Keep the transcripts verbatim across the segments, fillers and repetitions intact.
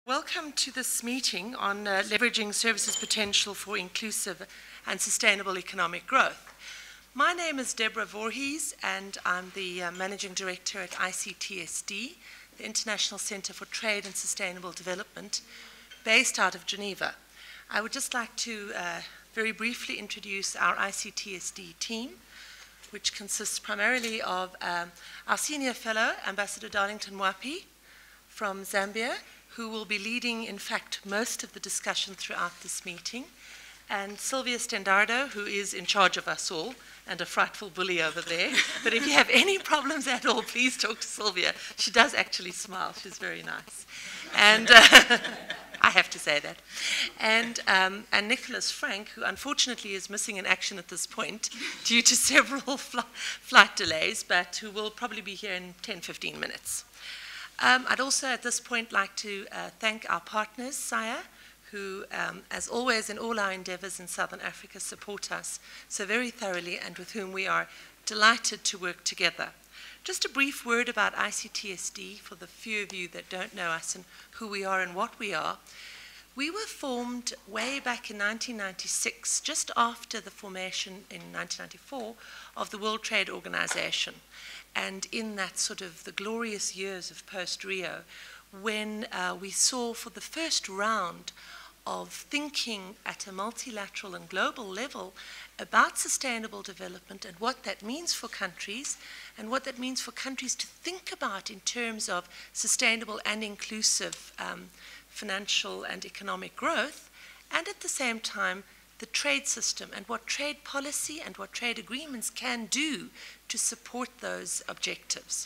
Welcome to this meeting on uh, leveraging services potential for inclusive and sustainable economic growth. My name is Deborah Voorhees, and I'm the uh, Managing Director at I C T S D, the International Centre for Trade and Sustainable Development, based out of Geneva. I would just like to uh, very briefly introduce our I C T S D team, which consists primarily of um, our Senior Fellow, Ambassador Darlington Mwapi from Zambia, who will be leading, in fact, most of the discussion throughout this meeting, and Sylvia Stendardo, who is in charge of us all, and a frightful bully over there. But if you have any problems at all, please talk to Sylvia. She does actually smile. She's very nice. And uh, I have to say that. And, um, and Nicholas Frank, who unfortunately is missing in action at this point due to several fl flight delays, but who will probably be here in ten, fifteen minutes. Um, I'd also at this point like to uh, thank our partners, S I A, who, um, as always in all our endeavours in Southern Africa, support us so very thoroughly and with whom we are delighted to work together. Just a brief word about I C T S D for the few of you that don't know us and who we are and what we are. We were formed way back in nineteen ninety-six, just after the formation in nineteen ninety-four of the World Trade Organization. And in that sort of the glorious years of post-Rio, when uh, we saw for the first round of thinking at a multilateral and global level about sustainable development and what that means for countries and what that means for countries to think about in terms of sustainable and inclusive um, financial and economic growth, and at the same time the trade system and what trade policy and what trade agreements can do to support those objectives.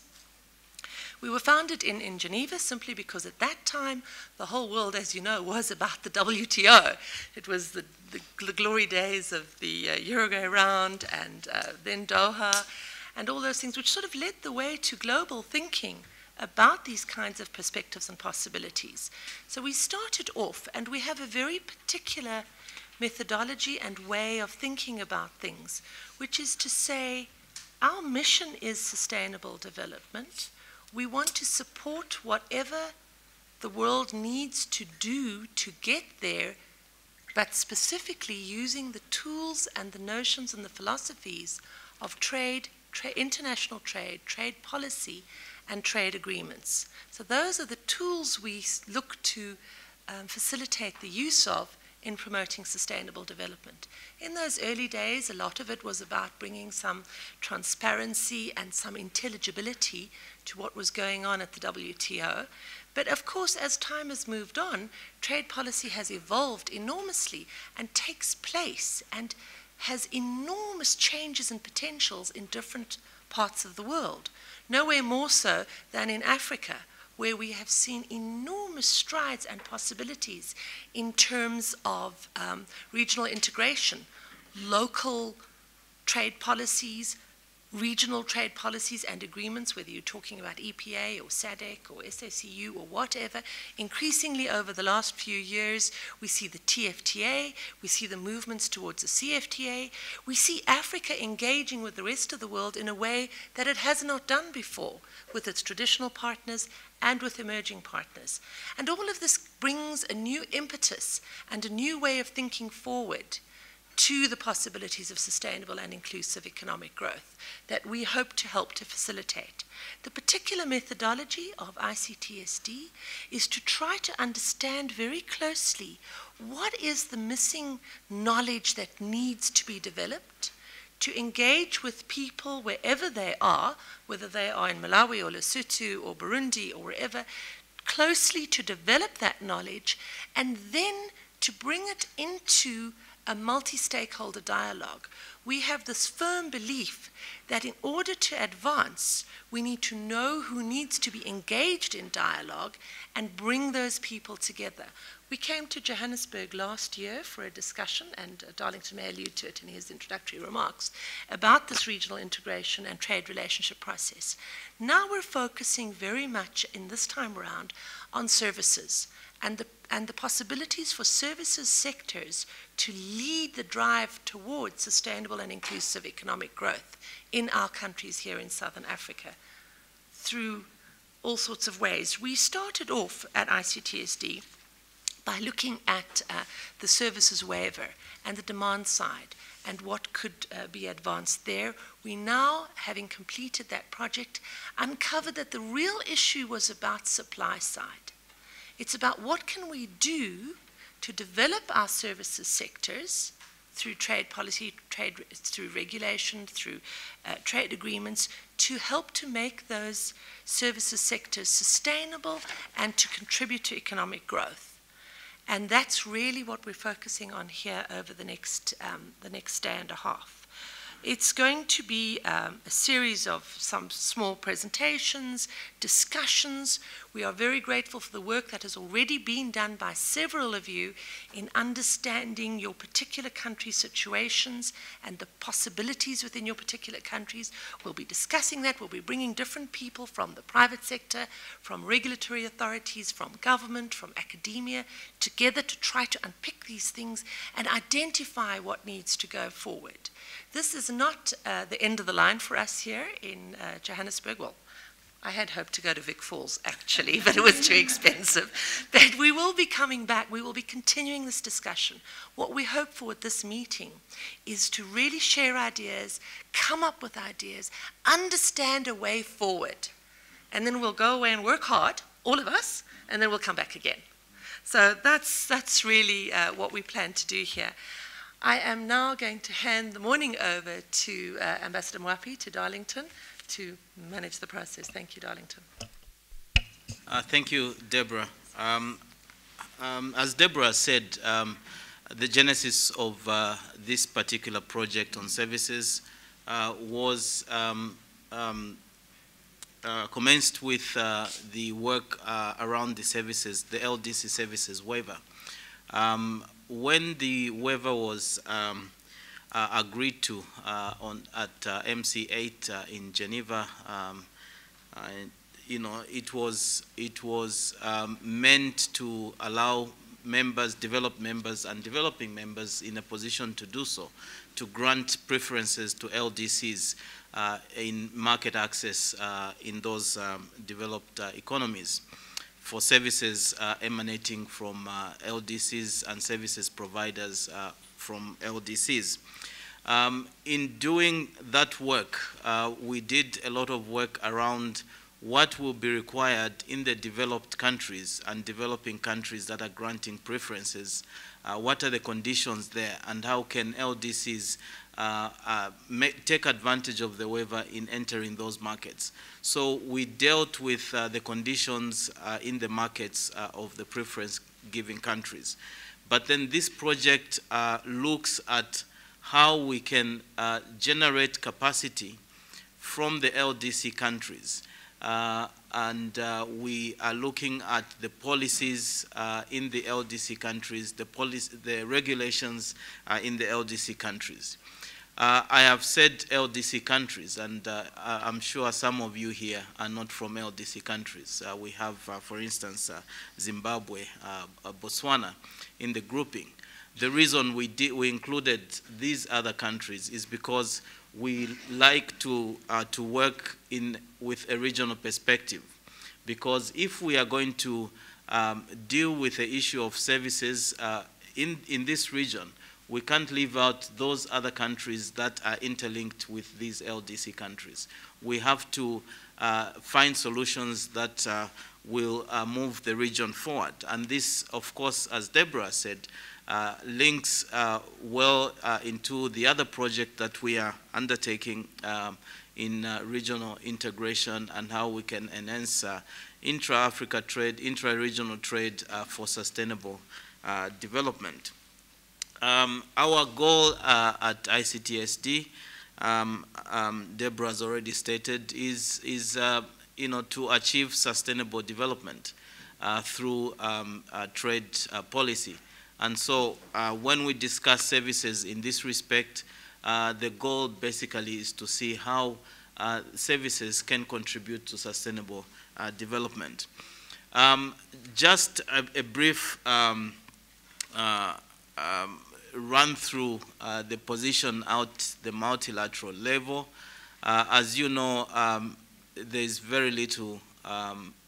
We were founded in, in Geneva simply because at that time the whole world, as you know, was about the W T O. It was the, the, the glory days of the uh, Uruguay round and uh, then Doha and all those things which sort of led the way to global thinking about these kinds of perspectives and possibilities. So we started off, and we have a very particular methodology and way of thinking about things, which is to say our mission is sustainable development. We want to support whatever the world needs to do to get there, but specifically using the tools and the notions and the philosophies of trade, tra international trade, trade policy, and trade agreements. So those are the tools we look to um, facilitate the use of in promoting sustainable development. In those early days, a lot of it was about bringing some transparency and some intelligibility to what was going on at the W T O. But of course, as time has moved on, trade policy has evolved enormously and takes place and has enormous changes and potentials in different parts of the world. Nowhere more so than in Africa, where we have seen enormous strides and possibilities in terms of um, regional integration, local trade policies, regional trade policies and agreements, whether you're talking about E P A or S A D C or S A C U or whatever. Increasingly over the last few years, we see the T F T A, we see the movements towards the C F T A, we see Africa engaging with the rest of the world in a way that it has not done before with its traditional partners and with emerging partners. And all of this brings a new impetus and a new way of thinking forward to the possibilities of sustainable and inclusive economic growth that we hope to help to facilitate. The particular methodology of I C T S D is to try to understand very closely what is the missing knowledge that needs to be developed, to engage with people wherever they are, whether they are in Malawi or Lesotho or Burundi or wherever, closely to develop that knowledge and then to bring it into a multi-stakeholder dialogue. We have this firm belief that in order to advance, we need to know who needs to be engaged in dialogue and bring those people together. We came to Johannesburg last year for a discussion, and uh, Darlington may allude to it in his introductory remarks, about this regional integration and trade relationship process. Now we're focusing very much in this time around on services and the, and the possibilities for services sectors to lead the drive towards sustainable and inclusive economic growth in our countries here in Southern Africa through all sorts of ways. We started off at I C T S D by looking at uh, the services waiver and the demand side and what could uh, be advanced there. We now, having completed that project, uncovered that the real issue was about supply side. It's about what can we do to develop our services sectors through trade policy, trade, through regulation, through uh, trade agreements, to help to make those services sectors sustainable and to contribute to economic growth. And that's really what we're focusing on here over the next, um, the next day and a half. It's going to be um, a series of some small presentations, discussions. We are very grateful for the work that has already been done by several of you in understanding your particular country situations and the possibilities within your particular countries. We'll be discussing that. We'll be bringing different people from the private sector, from regulatory authorities, from government, from academia, together to try to unpick these things and identify what needs to go forward. This is not uh, the end of the line for us here in uh, Johannesburg. Well, I had hoped to go to Vic Falls, actually, but it was too expensive. But we will be coming back. We will be continuing this discussion. What we hope for at this meeting is to really share ideas, come up with ideas, understand a way forward. And then we'll go away and work hard, all of us, and then we'll come back again. So that's, that's really uh, what we plan to do here. I am now going to hand the morning over to uh, Ambassador Mwapi, to Darlington, to manage the process. Thank you, Darlington. Uh, thank you, Deborah. Um, um, as Deborah said, um, the genesis of uh, this particular project on services uh, was um, um, uh, commenced with uh, the work uh, around the services, the L D C services waiver. Um, when the waiver was um, uh, agreed to uh, on at uh, M C eight uh, in Geneva, um, uh, you know, it was it was um, meant to allow members, developed members, and developing members in a position to do so, to grant preferences to L D Cs uh, in market access uh, in those um, developed uh, economies, for services uh, emanating from uh, L D Cs and services providers uh, from L D Cs. Um, in doing that work, uh, we did a lot of work around what will be required in the developed countries and developing countries that are granting preferences. Uh, what are the conditions there, and how can L D Cs uh, uh, make, take advantage of the waiver in entering those markets? So we dealt with uh, the conditions uh, in the markets uh, of the preference-giving countries. But then this project uh, looks at how we can uh, generate capacity from the L D C countries. Uh, and uh, we are looking at the policies uh, in the L D C countries, the, policy, the regulations uh, in the L D C countries. Uh, I have said L D C countries, and uh, I'm sure some of you here are not from L D C countries. Uh, we have, uh, for instance, uh, Zimbabwe, uh, Botswana in the grouping. The reason we, did, we included these other countries is because we like to, uh, to work in, with a regional perspective. Because if we are going to um, deal with the issue of services uh, in, in this region, we can't leave out those other countries that are interlinked with these L D C countries. We have to uh, find solutions that uh, will uh, move the region forward. And this, of course, as Deborah said, uh, links uh, well uh, into the other project that we are undertaking um, in uh, regional integration and how we can enhance uh, intra-Africa trade, intra-regional trade uh, for sustainable uh, development. Um, our goal uh, at I C T S D, um, um, Deborah has already stated, is, is uh, you know, to achieve sustainable development uh, through um, uh, trade uh, policy. And so uh, when we discuss services in this respect, uh, the goal basically is to see how uh, services can contribute to sustainable uh, development. Um, just a, a brief um, uh, um, run through uh, the position at the multilateral level. Uh, as you know, um, there is very little um,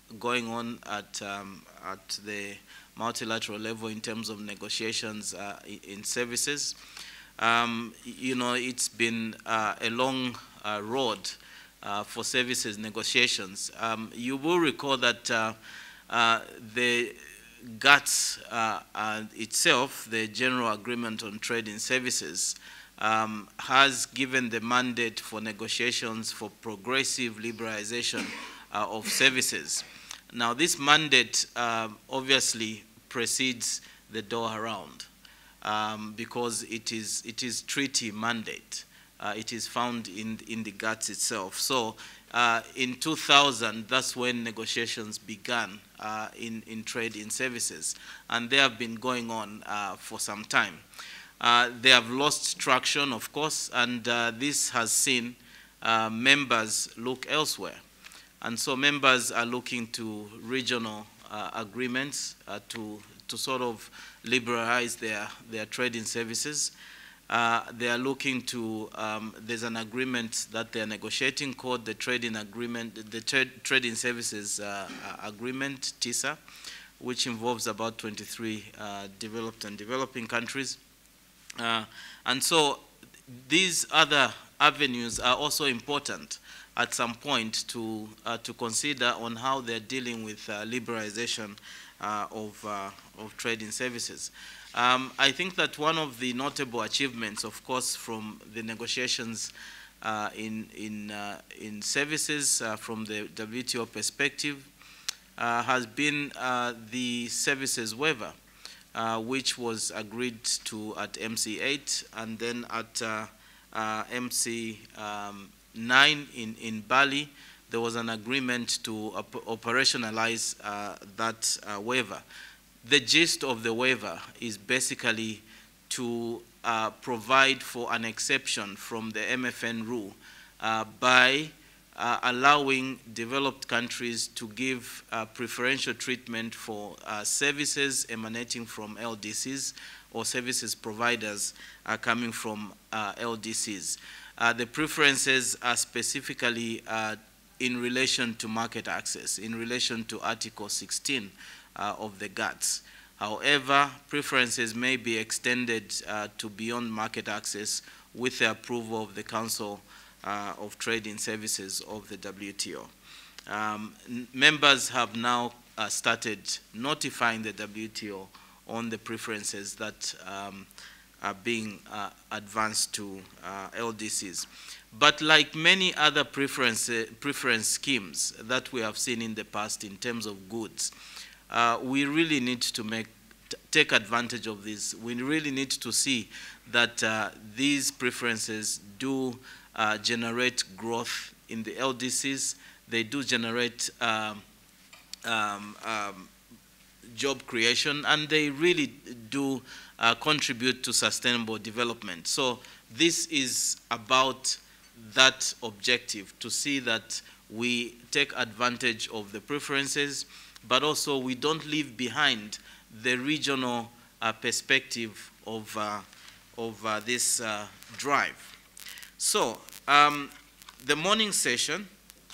going on at, um, at the multilateral level in terms of negotiations uh, in services. Um, you know, it's been uh, a long uh, road uh, for services negotiations. Um, you will recall that uh, uh, the GATS uh, uh, itself, the General Agreement on Trade in Services, um, has given the mandate for negotiations for progressive liberalization uh, of services. Now, this mandate uh, obviously precedes the Doha round um, because it is, it is treaty mandate. Uh, it is found in, in the GATS itself. So uh, in two thousand, that's when negotiations began uh, in, in trade in services. And they have been going on uh, for some time. Uh, they have lost traction, of course, and uh, this has seen uh, members look elsewhere. And so members are looking to regional uh, agreements uh, to, to sort of liberalize their, their trade in services. Uh, they are looking to, um, there's an agreement that they are negotiating called the Trading Agreement, the Trade, Trading Services uh, Agreement, TISA, which involves about twenty-three uh, developed and developing countries. Uh, and so these other avenues are also important at some point to, uh, to consider on how they're dealing with uh, liberalization uh, of, uh, of trade in services. Um, I think that one of the notable achievements, of course, from the negotiations uh, in, in, uh, in services uh, from the W T O perspective uh, has been uh, the services waiver, uh, which was agreed to at M C eight and then at uh, uh, M C nine in, in Bali. There was an agreement to op operationalize uh, that uh, waiver. The gist of the waiver is basically to uh, provide for an exception from the M F N rule uh, by uh, allowing developed countries to give uh, preferential treatment for uh, services emanating from L D Cs or services providers uh, coming from uh, L D Cs. Uh, the preferences are specifically uh, in relation to market access, in relation to Article sixteen Uh, of the GATS. However, preferences may be extended uh, to beyond market access with the approval of the Council uh, of Trade in Services of the W T O. Um, members have now uh, started notifying the W T O on the preferences that um, are being uh, advanced to uh, L D Cs. But like many other preference, uh, preference schemes that we have seen in the past in terms of goods, Uh, we really need to make, take advantage of this. We really need to see that uh, these preferences do uh, generate growth in the L D Cs. They do generate um, um, um, job creation, and they really do uh, contribute to sustainable development. So this is about that objective, to see that we take advantage of the preferences, but also we don't leave behind the regional uh, perspective of, uh, of uh, this uh, drive. So um, the morning session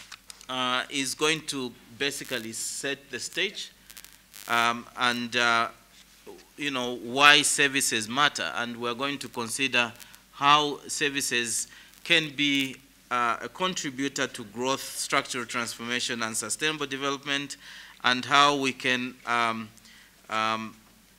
uh, is going to basically set the stage um, and uh, you know, why services matter, and we're going to consider how services can be uh, a contributor to growth, structural transformation, and sustainable development, and how we can um, um,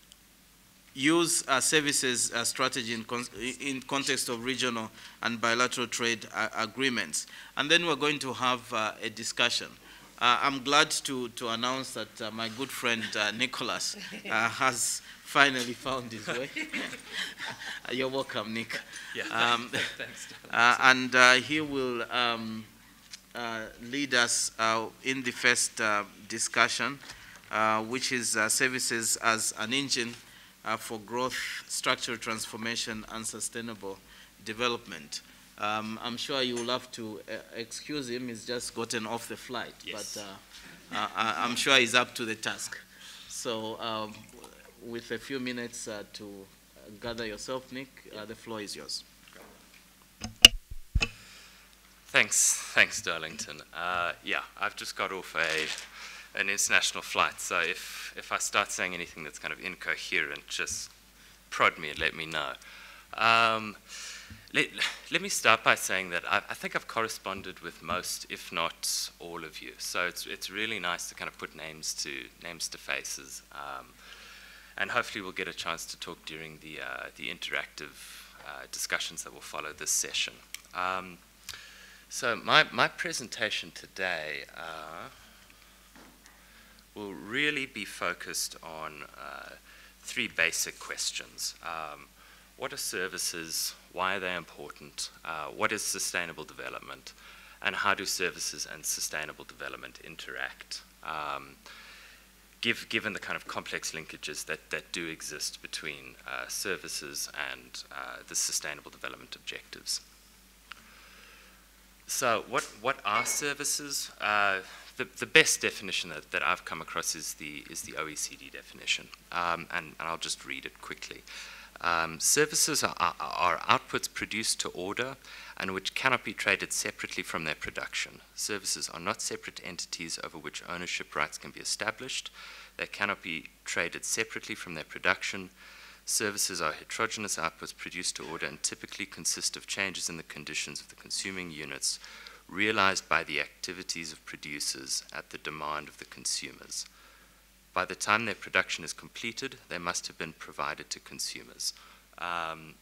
use uh, services uh, strategy in, con in context of regional and bilateral trade uh, agreements. And then we're going to have uh, a discussion. Uh, I'm glad to, to announce that uh, my good friend uh, Nicholas uh, has finally found his way. You're welcome, Nick. Yeah, um, thanks. uh, and uh, he will um, uh, lead us uh, in the first uh, discussion, uh, which is uh, services as an engine uh, for growth, structural transformation, and sustainable development. Um, I'm sure you will have to uh, excuse him. He's just gotten off the flight, yes. but uh, uh, I'm sure he's up to the task. So um, with a few minutes uh, to gather yourself, Nick, uh, the floor is yours. Thanks, thanks, Darlington. Uh, yeah, I've just got off a an international flight, so if, if I start saying anything that's kind of incoherent, just prod me and let me know. Um, let, let me start by saying that I, I think I've corresponded with most, if not all of you, so it's, it's really nice to kind of put names to, names to faces, um, and hopefully we'll get a chance to talk during the, uh, the interactive uh, discussions that will follow this session. Um, so my, my presentation today uh, will really be focused on uh, three basic questions. Um, what are services? Why are they important? Uh, what is sustainable development? And how do services and sustainable development interact? Um, give, given the kind of complex linkages that, that do exist between uh, services and uh, the sustainable development objectives. So what, what are services? Uh, The, the best definition that, that I've come across is the, is the O E C D definition, um, and, and I'll just read it quickly. Um, services are, are, are outputs produced to order and which cannot be traded separately from their production. Services are not separate entities over which ownership rights can be established. They cannot be traded separately from their production. Services are heterogeneous outputs produced to order and typically consist of changes in the conditions of the consuming units realized by the activities of producers at the demand of the consumers. By the time their production is completed, they must have been provided to consumers. Um,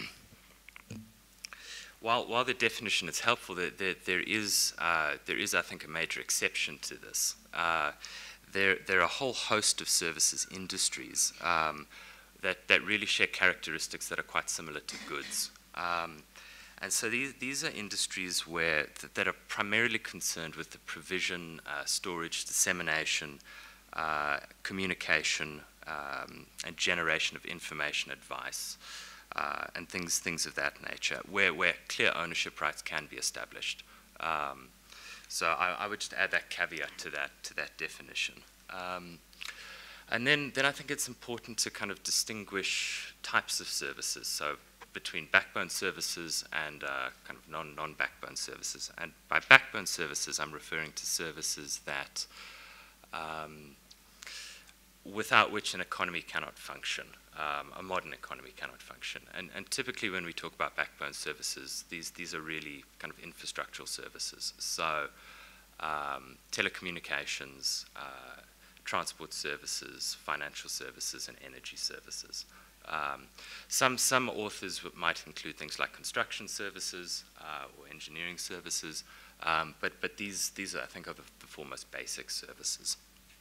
while, while the definition is helpful, there, there, there, is, uh, there is, I think, a major exception to this. Uh, there, there are a whole host of services industries um, that, that really share characteristics that are quite similar to goods. Um, And so these, these are industries where th that are primarily concerned with the provision, uh, storage, dissemination, uh, communication, um, and generation of information, advice, uh, and things, things of that nature, where, where clear ownership rights can be established. Um, so I, I would just add that caveat to that, to that definition. Um, and then, then I think it's important to kind of distinguish types of services. So between backbone services and uh, kind of non, non-backbone services. And by backbone services, I'm referring to services that, um, without which an economy cannot function, um, a modern economy cannot function. And, and typically when we talk about backbone services, these, these are really kind of infrastructural services. So um, telecommunications, uh, transport services, financial services, and energy services. Um, some, some authors might include things like construction services uh, or engineering services, um, but, but these, these are, I think, are the, the four most basic services.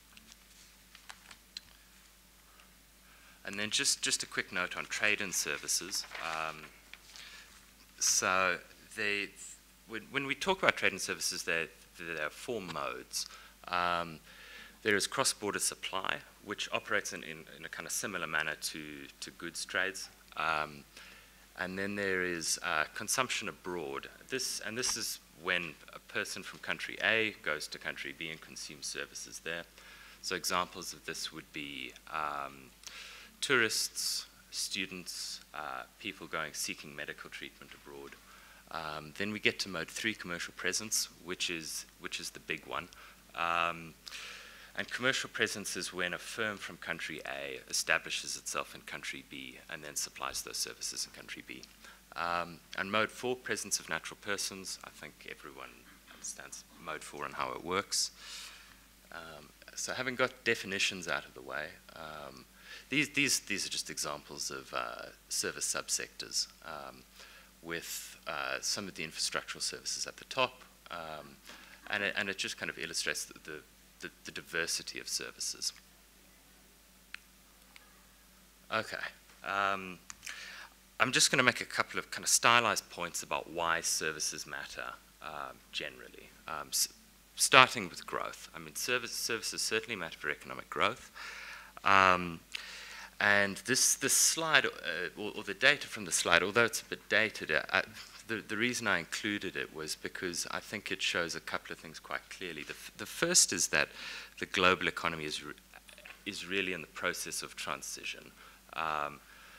And then just, just a quick note on trade and services. Um, so they, when, when we talk about trade and services, there, there are four modes. Um, There is cross-border supply, which operates in, in, in a kind of similar manner to, to goods trades. Um, and then there is uh, consumption abroad. This, and this is when a person from country A goes to country B and consumes services there. So examples of this would be um, tourists, students, uh, people going seeking medical treatment abroad. Um, then we get to mode three, commercial presence, which is, which is the big one. Um, And commercial presence is when a firm from country A establishes itself in country B and then supplies those services in country B. Um, and mode four, presence of natural persons. I think everyone understands mode four and how it works. Um, so having got definitions out of the way, um, these, these, these are just examples of uh, service subsectors um, with uh, some of the infrastructural services at the top. Um, and, it, and it just kind of illustrates the, the The, the diversity of services. Okay. Um, I'm just going to make a couple of kind of stylized points about why services matter uh, generally. Um, s starting with growth. I mean, service, services certainly matter for economic growth. Um, and this, this slide, uh, or, or the data from the slide, although it's a bit dated, uh, The, the reason I included it was because I think it shows a couple of things quite clearly. The, f the first is that the global economy is, re is really in the process of transition. Um,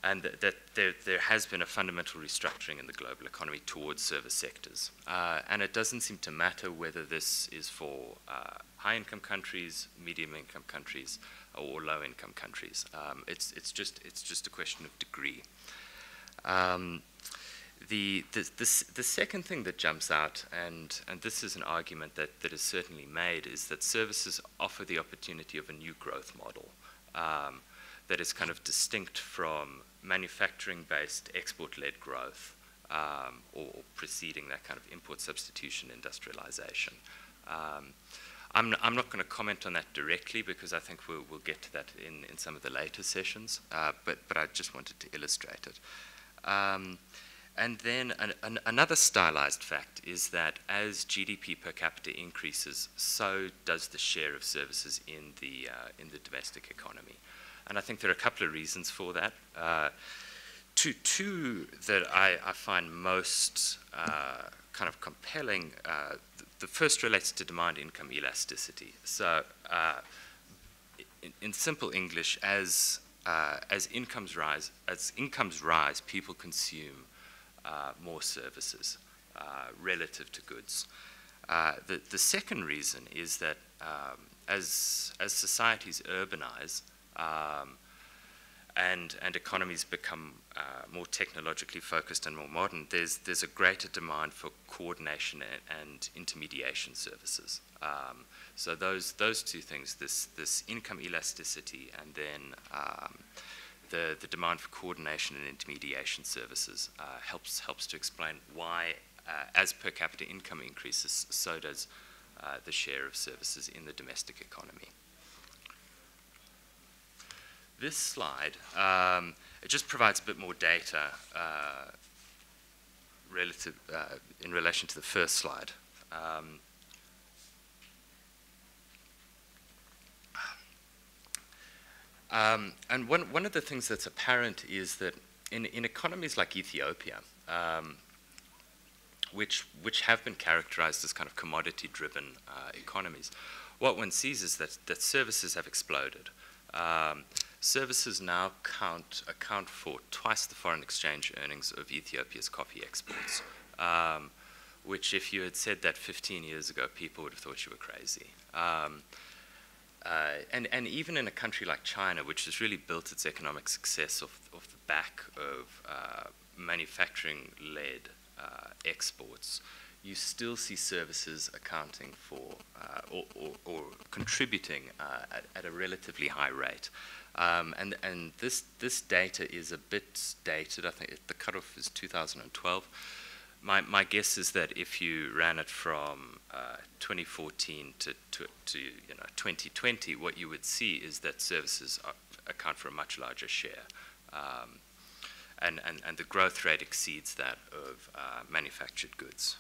and that, that there, there has been a fundamental restructuring in the global economy towards service sectors. Uh, and it doesn't seem to matter whether this is for uh, high-income countries, medium-income countries, or low-income countries. Um, it's, it's, just, it's just a question of degree. Um, the, the, the, the second thing that jumps out, and, and this is an argument that, that is certainly made, is that services offer the opportunity of a new growth model um, that is kind of distinct from manufacturing-based, export-led growth, um, or, or preceding that kind of import substitution industrialization. Um, I'm, I'm not going to comment on that directly because I think we'll, we'll get to that in, in some of the later sessions, uh, but, but I just wanted to illustrate it. Um, and then an, an, another stylized fact is that as G D P per capita increases, so does the share of services in the, uh, in the domestic economy. And I think there are a couple of reasons for that. Uh, two, two that I, I find most uh, kind of compelling. Uh, th the first relates to demand-income elasticity. So, uh, in, in simple English, as uh, as incomes rise, as incomes rise, people consume uh, more services uh, relative to goods. Uh, the the second reason is that um, as as societies urbanize, Um, and, and economies become uh, more technologically focused and more modern, there's, there's a greater demand for coordination and, and intermediation services. Um, so those, those two things, this, this income elasticity and then um, the, the demand for coordination and intermediation services uh, helps, helps to explain why, uh, as per capita income increases, so does uh, the share of services in the domestic economy. This slide, um, it just provides a bit more data uh, relative, uh, in relation to the first slide. Um, um, and one, one of the things that's apparent is that in, in economies like Ethiopia, um, which, which have been characterized as kind of commodity-driven uh, economies, what one sees is that, that services have exploded. Um, Services now count, account for twice the foreign exchange earnings of Ethiopia's coffee exports, um, which if you had said that fifteen years ago, people would have thought you were crazy. Um, uh, and, and even in a country like China, which has really built its economic success off, off the back of uh, manufacturing-led uh, exports, you still see services accounting for uh, or, or, or contributing uh, at, at a relatively high rate. Um, and and this, this data is a bit dated. I think the cutoff is two thousand twelve. My, my guess is that if you ran it from uh, twenty fourteen to, to, to you know, twenty twenty, what you would see is that services are, account for a much larger share. Um, and, and, and the growth rate exceeds that of uh, manufactured goods.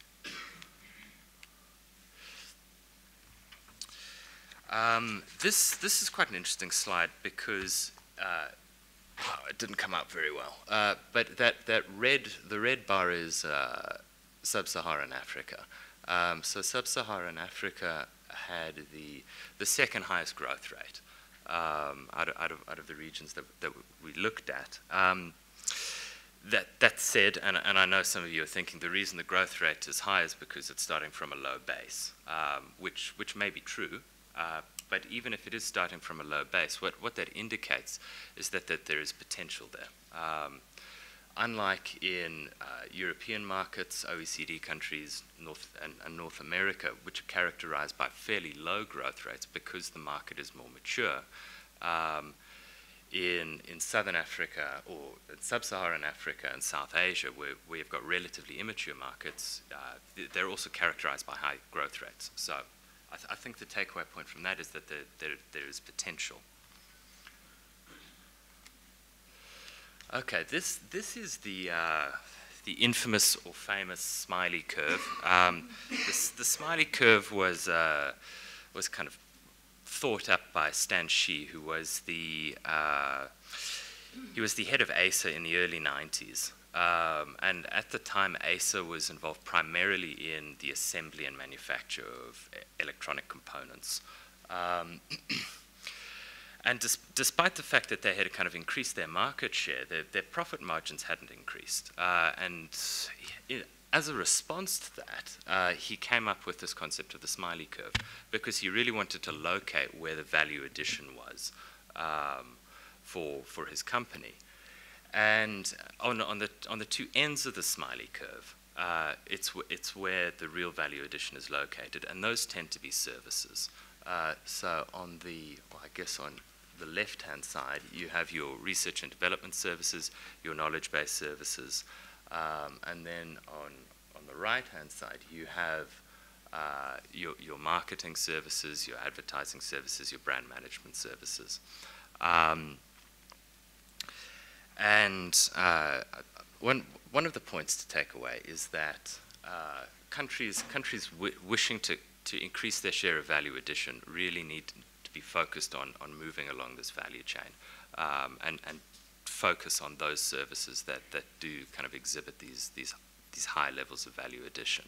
Um, this, this is quite an interesting slide because uh, oh, it didn't come out very well. Uh, but that, that red, the red bar is uh, sub-Saharan Africa. Um, so sub-Saharan Africa had the, the second highest growth rate um, out, of, out, of, out of the regions that, that we looked at. Um, that, that said, and, and I know some of you are thinking the reason the growth rate is high is because it's starting from a low base, um, which, which may be true. Uh, but even if it is starting from a low base, what, what that indicates is that, that there is potential there. Um, unlike in uh, European markets, O E C D countries, North and, and North America, which are characterized by fairly low growth rates because the market is more mature, um, in, in Southern Africa or in Sub-Saharan Africa and South Asia, where we've got relatively immature markets, uh, they're also characterized by high growth rates. So I, th I think the takeaway point from that is that there, there, there is potential. Okay, this, this is the, uh, the infamous or famous smiley curve. Um, this, the smiley curve was, uh, was kind of thought up by Stan Shi, who was the, uh, he was the head of A S A in the early nineties. Um, and at the time, A S A was involved primarily in the assembly and manufacture of e electronic components. Um, And dis despite the fact that they had kind of increased their market share, their, their profit margins hadn't increased. Uh, and it, as a response to that, uh, he came up with this concept of the smiley curve, because he really wanted to locate where the value addition was um, for, for his company. And on, on, the, on the two ends of the smiley curve, uh, it's, w it's where the real value addition is located, and those tend to be services. Uh, so on the, well, I guess on the left-hand side, you have your research and development services, your knowledge-based services, um, and then on, on the right-hand side, you have uh, your, your marketing services, your advertising services, your brand management services. Um, and uh, one, one of the points to take away is that uh, countries, countries w wishing to to increase their share of value addition really need to be focused on, on moving along this value chain um, and, and focus on those services that, that do kind of exhibit these, these, these high levels of value addition.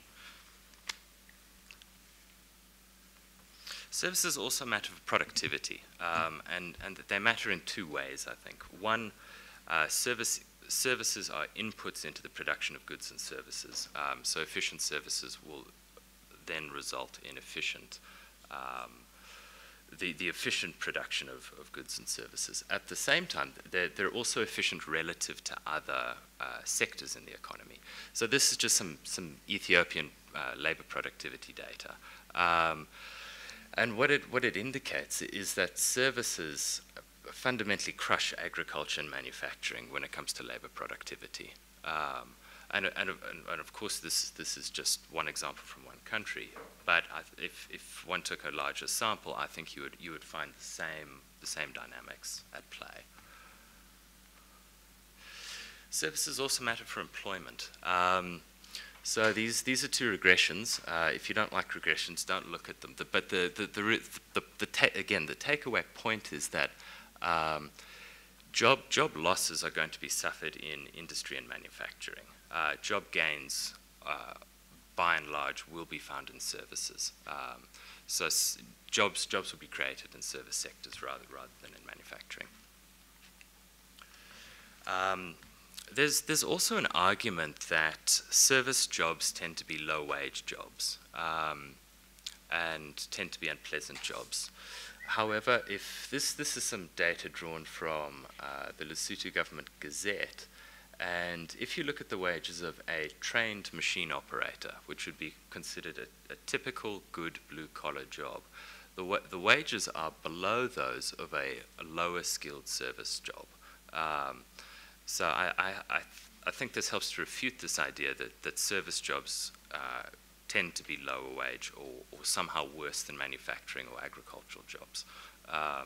Services also matter for productivity, um, and, and they matter in two ways, I think. One, uh, service, services are inputs into the production of goods and services, um, so efficient services will then result in efficient, um, the, the efficient production of, of goods and services. At the same time, they're, they're also efficient relative to other uh, sectors in the economy. So this is just some, some Ethiopian uh, labor productivity data. Um, and what it, what it indicates is that services fundamentally crush agriculture and manufacturing when it comes to labor productivity. Um, And, and, and of course, this, this is just one example from one country. But I, if, if one took a larger sample, I think you would, you would find the same, the same dynamics at play. Services also matter for employment. Um, so these, these are two regressions. Uh, if you don't like regressions, don't look at them. The, but the, the, the, the, the ta again, the takeaway point is that um, job, job losses are going to be suffered in industry and manufacturing. Uh, job gains, uh, by and large, will be found in services. Um, so s jobs, jobs will be created in service sectors rather, rather than in manufacturing. Um, there's, there's also an argument that service jobs tend to be low-wage jobs um, and tend to be unpleasant jobs. However, if this, this is some data drawn from uh, the Lesotho Government Gazette, and if you look at the wages of a trained machine operator, which would be considered a, a typical good blue-collar job, the, wa the wages are below those of a, a lower skilled service job. Um, so I, I, I, I think this helps to refute this idea that, that service jobs uh, tend to be lower wage or, or somehow worse than manufacturing or agricultural jobs. Um,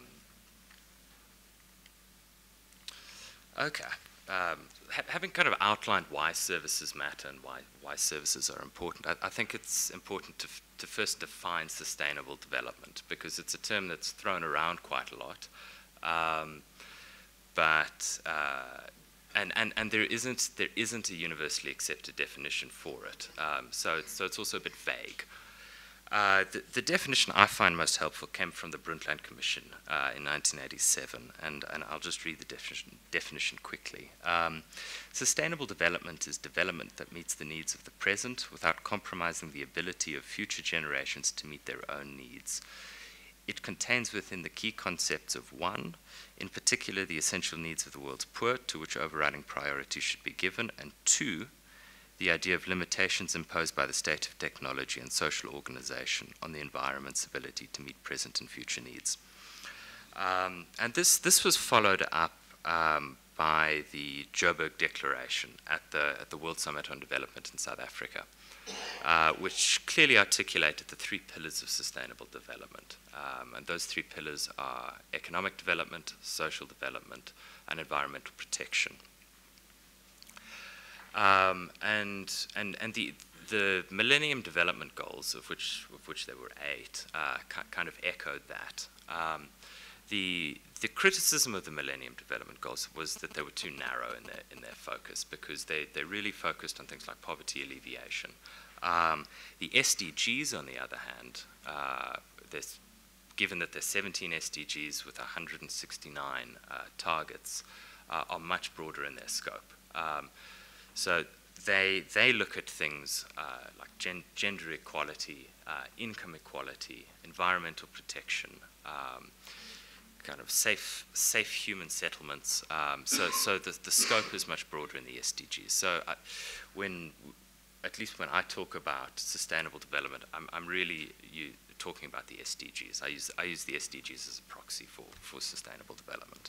okay. Um, ha having kind of outlined why services matter and why, why services are important, I, I think it's important to, f to first define sustainable development, because it's a term that's thrown around quite a lot. Um, but, uh, and, and, and there, isn't, there isn't a universally accepted definition for it. Um, so, it's, so it's also a bit vague. Uh, the, the definition I find most helpful came from the Brundtland Commission uh, in nineteen eighty-seven, and, and I'll just read the definition, definition quickly. Um, Sustainable development is development that meets the needs of the present without compromising the ability of future generations to meet their own needs. It contains within the key concepts of one, in particular the essential needs of the world's poor, to which overriding priority should be given, and two, the idea of limitations imposed by the state of technology and social organization on the environment's ability to meet present and future needs. Um, and this, this was followed up um, by the Joburg Declaration at the, at the World Summit on Development in South Africa, uh, which clearly articulated the three pillars of sustainable development. Um, and those three pillars are economic development, social development, and environmental protection. Um, and and and the the Millennium Development Goals, of which of which there were eight, uh, kind of echoed that. Um, the the criticism of the Millennium Development Goals was that they were too narrow in their in their focus, because they they really focused on things like poverty alleviation. Um, the S D Gs, on the other hand, uh, there's given that there's seventeen S D Gs with one hundred sixty-nine uh, targets, uh, are much broader in their scope. Um, so they, they look at things uh, like gen gender equality, uh, income equality, environmental protection, um, kind of safe, safe human settlements. Um, so so the, the scope is much broader in the S D Gs. So I, when, at least when I talk about sustainable development, I'm, I'm really you, talking about the S D Gs. I use, I use the S D Gs as a proxy for, for sustainable development.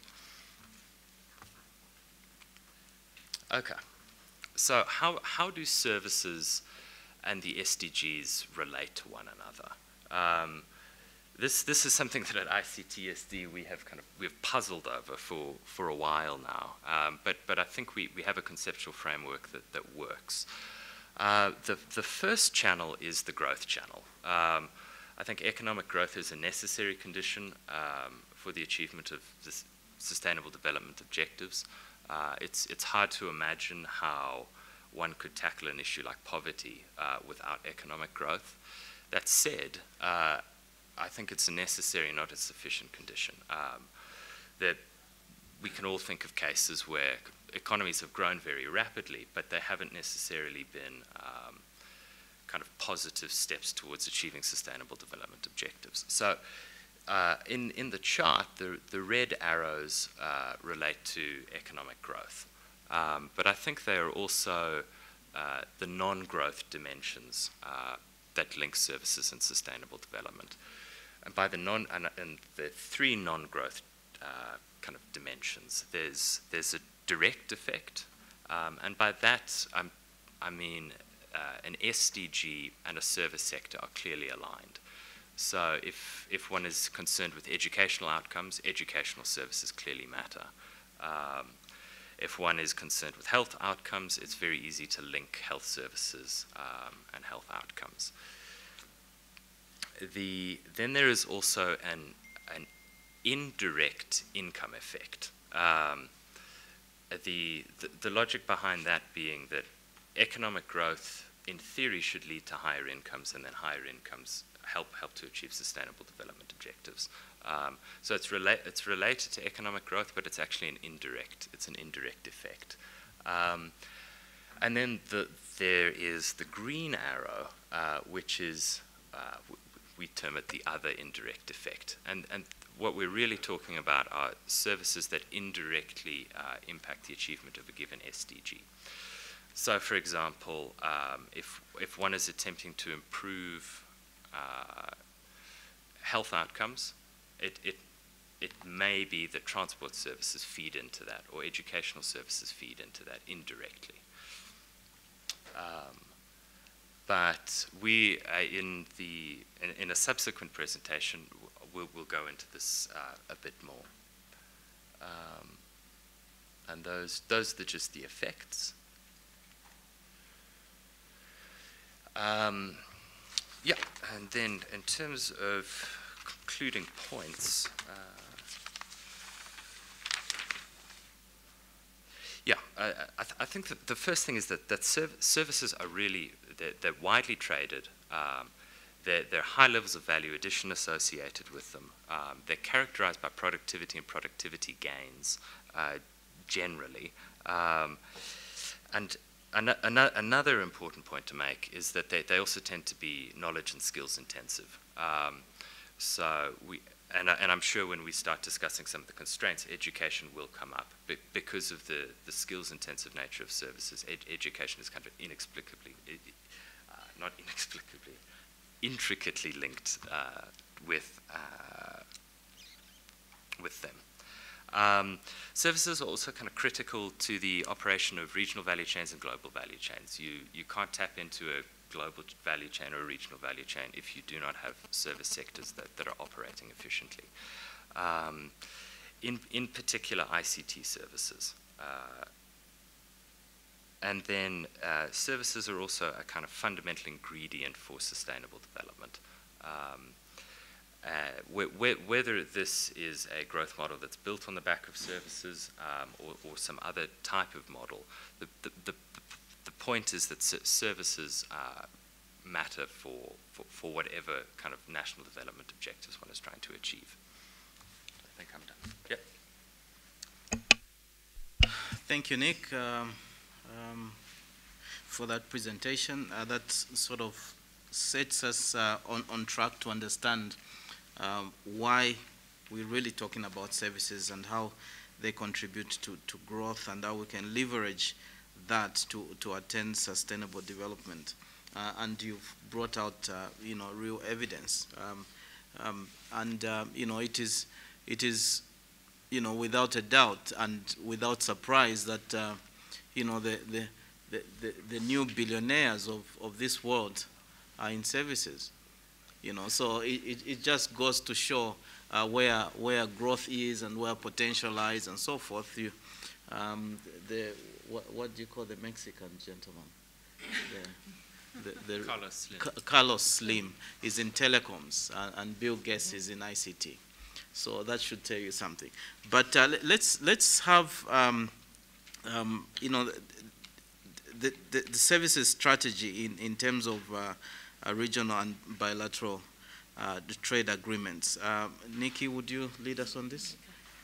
Okay, so how, how do services and the S D Gs relate to one another? Um, This, this is something that at I C T S D we have kind of we've puzzled over for, for a while now, um, but, but I think we, we have a conceptual framework that, that works. Uh, the, the first channel is the growth channel. Um, I think economic growth is a necessary condition um, for the achievement of this sustainable development objectives. Uh, it's, it's hard to imagine how one could tackle an issue like poverty uh, without economic growth. That said, uh, I think it's a necessary, not a sufficient condition. Um, that we can all think of cases where economies have grown very rapidly, but they haven't necessarily been um, kind of positive steps towards achieving sustainable development objectives. So uh, in, in the chart, the, the red arrows uh, relate to economic growth. Um, but I think they are also uh, the non-growth dimensions uh, that link services and sustainable development. And by the non and, and the three non-growth uh, kind of dimensions, there's there's a direct effect, um, and by that I'm, I mean uh, an S D G and a service sector are clearly aligned. So if if one is concerned with educational outcomes, educational services clearly matter. Um, if one is concerned with health outcomes, it's very easy to link health services um, and health outcomes. The, then there is also an, an indirect income effect. Um, the, the, the logic behind that being that economic growth, in theory, should lead to higher incomes, and then higher incomes help, help to achieve sustainable development objectives. Um, so it's, rela it's related to economic growth, but it's actually an indirect, it's an indirect effect. Um, and then the, there is the green arrow, uh, which is uh, we term it the other indirect effect. And, and what we're really talking about are services that indirectly uh, impact the achievement of a given S D G. So for example, um, if, if one is attempting to improve uh, health outcomes, it, it, it may be that transport services feed into that, or educational services feed into that indirectly. Um, But we, uh, in the in, in a subsequent presentation, we'll, we'll go into this uh, a bit more. Um, and those those are just the effects. Um, yeah, and then in terms of concluding points. Uh, Yeah, uh, I, th I think that the first thing is that, that serv services are really, they're, they're widely traded. Um, there, there are high levels of value addition associated with them. Um, they're characterized by productivity and productivity gains uh, generally. Um, and an an another important point to make is that they, they also tend to be knowledge and skills intensive. Um, so we, And, and I'm sure when we start discussing some of the constraints, education will come up. Be because of the, the skills-intensive nature of services, ed education is kind of inexplicably, uh, not inexplicably, intricately linked uh, with, uh, with them. Um, services are also kind of critical to the operation of regional value chains and global value chains. You, you can't tap into a global value chain or a regional value chain if you do not have service sectors that, that are operating efficiently. Um, in, in particular, I C T services. Uh, and then uh, services are also a kind of fundamental ingredient for sustainable development. Um, uh, wh wh whether this is a growth model that's built on the back of services um, or, or some other type of model, the, the, the The point is that services uh, matter for, for, for whatever kind of national development objectives one is trying to achieve. I think I'm done. Yep. Thank you, Nick, um, um, for that presentation. Uh, that sort of sets us uh, on, on track to understand um, why we're really talking about services and how they contribute to, to growth and how we can leverage that to, to attain sustainable development. Uh, and you've brought out, uh, you know, real evidence. Um, um, and, uh, you know, it is, it is, you know, without a doubt and without surprise that, uh, you know, the, the, the, the, the new billionaires of, of this world are in services. You know, so it, it, it just goes to show uh, where, where growth is and where potential lies and so forth. You, um, the, what, what do you call the Mexican gentleman? The, the, the Carlos Slim. Ca Carlos Slim is in telecoms, uh, and Bill Gates is in I C T. So that should tell you something. But uh, let's let's have um, um, you know the, the the services strategy in in terms of uh, uh, regional and bilateral uh, trade agreements. Uh, Nikki, would you lead us on this?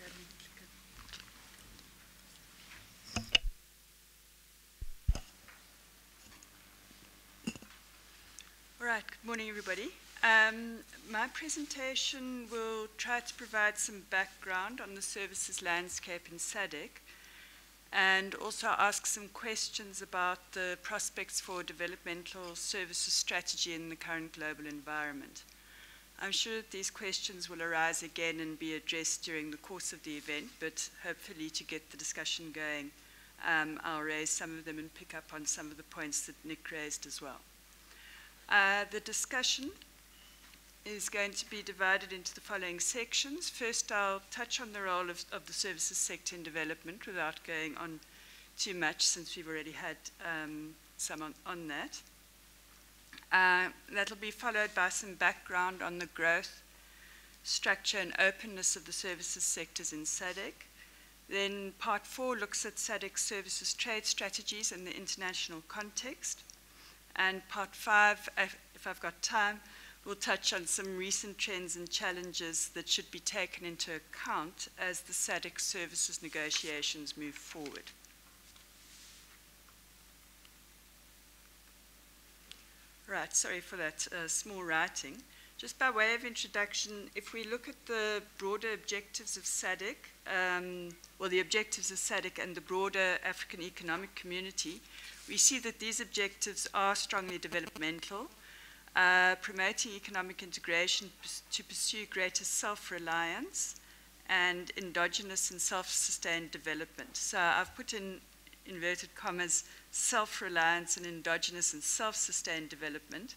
All right, good morning, everybody. Um, my presentation will try to provide some background on the services landscape in S A D C and also ask some questions about the prospects for developmental services strategy in the current global environment. I'm sure that these questions will arise again and be addressed during the course of the event, but hopefully to get the discussion going, um, I'll raise some of them and pick up on some of the points that Nick raised as well. Uh, the discussion is going to be divided into the following sections. First, I'll touch on the role of, of the services sector in development without going on too much, since we've already had um, some on, on that. Uh, that'll be followed by some background on the growth, structure, and openness of the services sectors in S A D C. Then part four looks at S A D C services trade strategies in the international context. And part five, if I've got time, we'll touch on some recent trends and challenges that should be taken into account as the S A D C services negotiations move forward. Right, sorry for that uh, small writing. Just by way of introduction, if we look at the broader objectives of S A D C, um, well, the objectives of S A D C and the broader African Economic Community, we see that these objectives are strongly developmental, uh, promoting economic integration to pursue greater self-reliance and endogenous and self-sustained development. So I've put in inverted commas self-reliance and endogenous and self-sustained development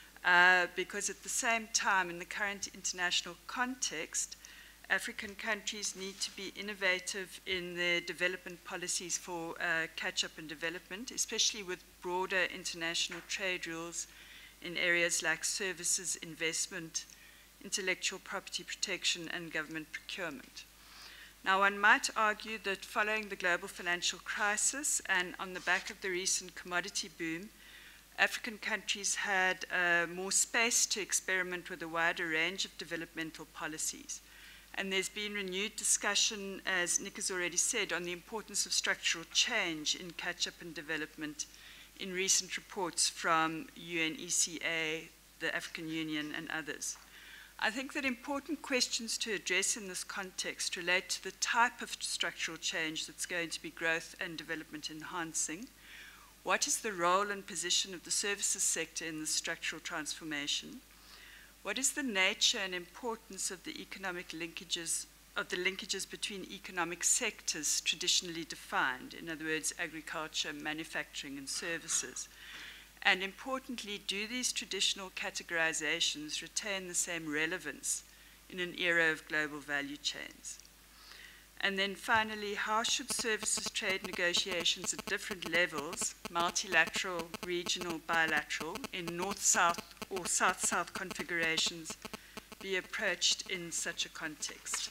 uh, because at the same time, in the current international context, African countries need to be innovative in their development policies for uh, catch-up and development, especially with broader international trade rules in areas like services, investment, intellectual property protection, and government procurement. Now, one might argue that following the global financial crisis and on the back of the recent commodity boom, African countries had uh, more space to experiment with a wider range of developmental policies. And there's been renewed discussion, as Nick has already said, on the importance of structural change in catch-up and development in recent reports from U N E C A, the African Union, and others. I think that important questions to address in this context relate to the type of structural change that's going to be growth and development enhancing. What is the role and position of the services sector in this structural transformation? What is the nature and importance of the economic linkages, of the linkages between economic sectors traditionally defined, in other words, agriculture, manufacturing, and services? And importantly, do these traditional categorizations retain the same relevance in an era of global value chains? And then finally, how should services trade negotiations at different levels, multilateral, regional, bilateral, in north-south or south-south configurations, be approached in such a context?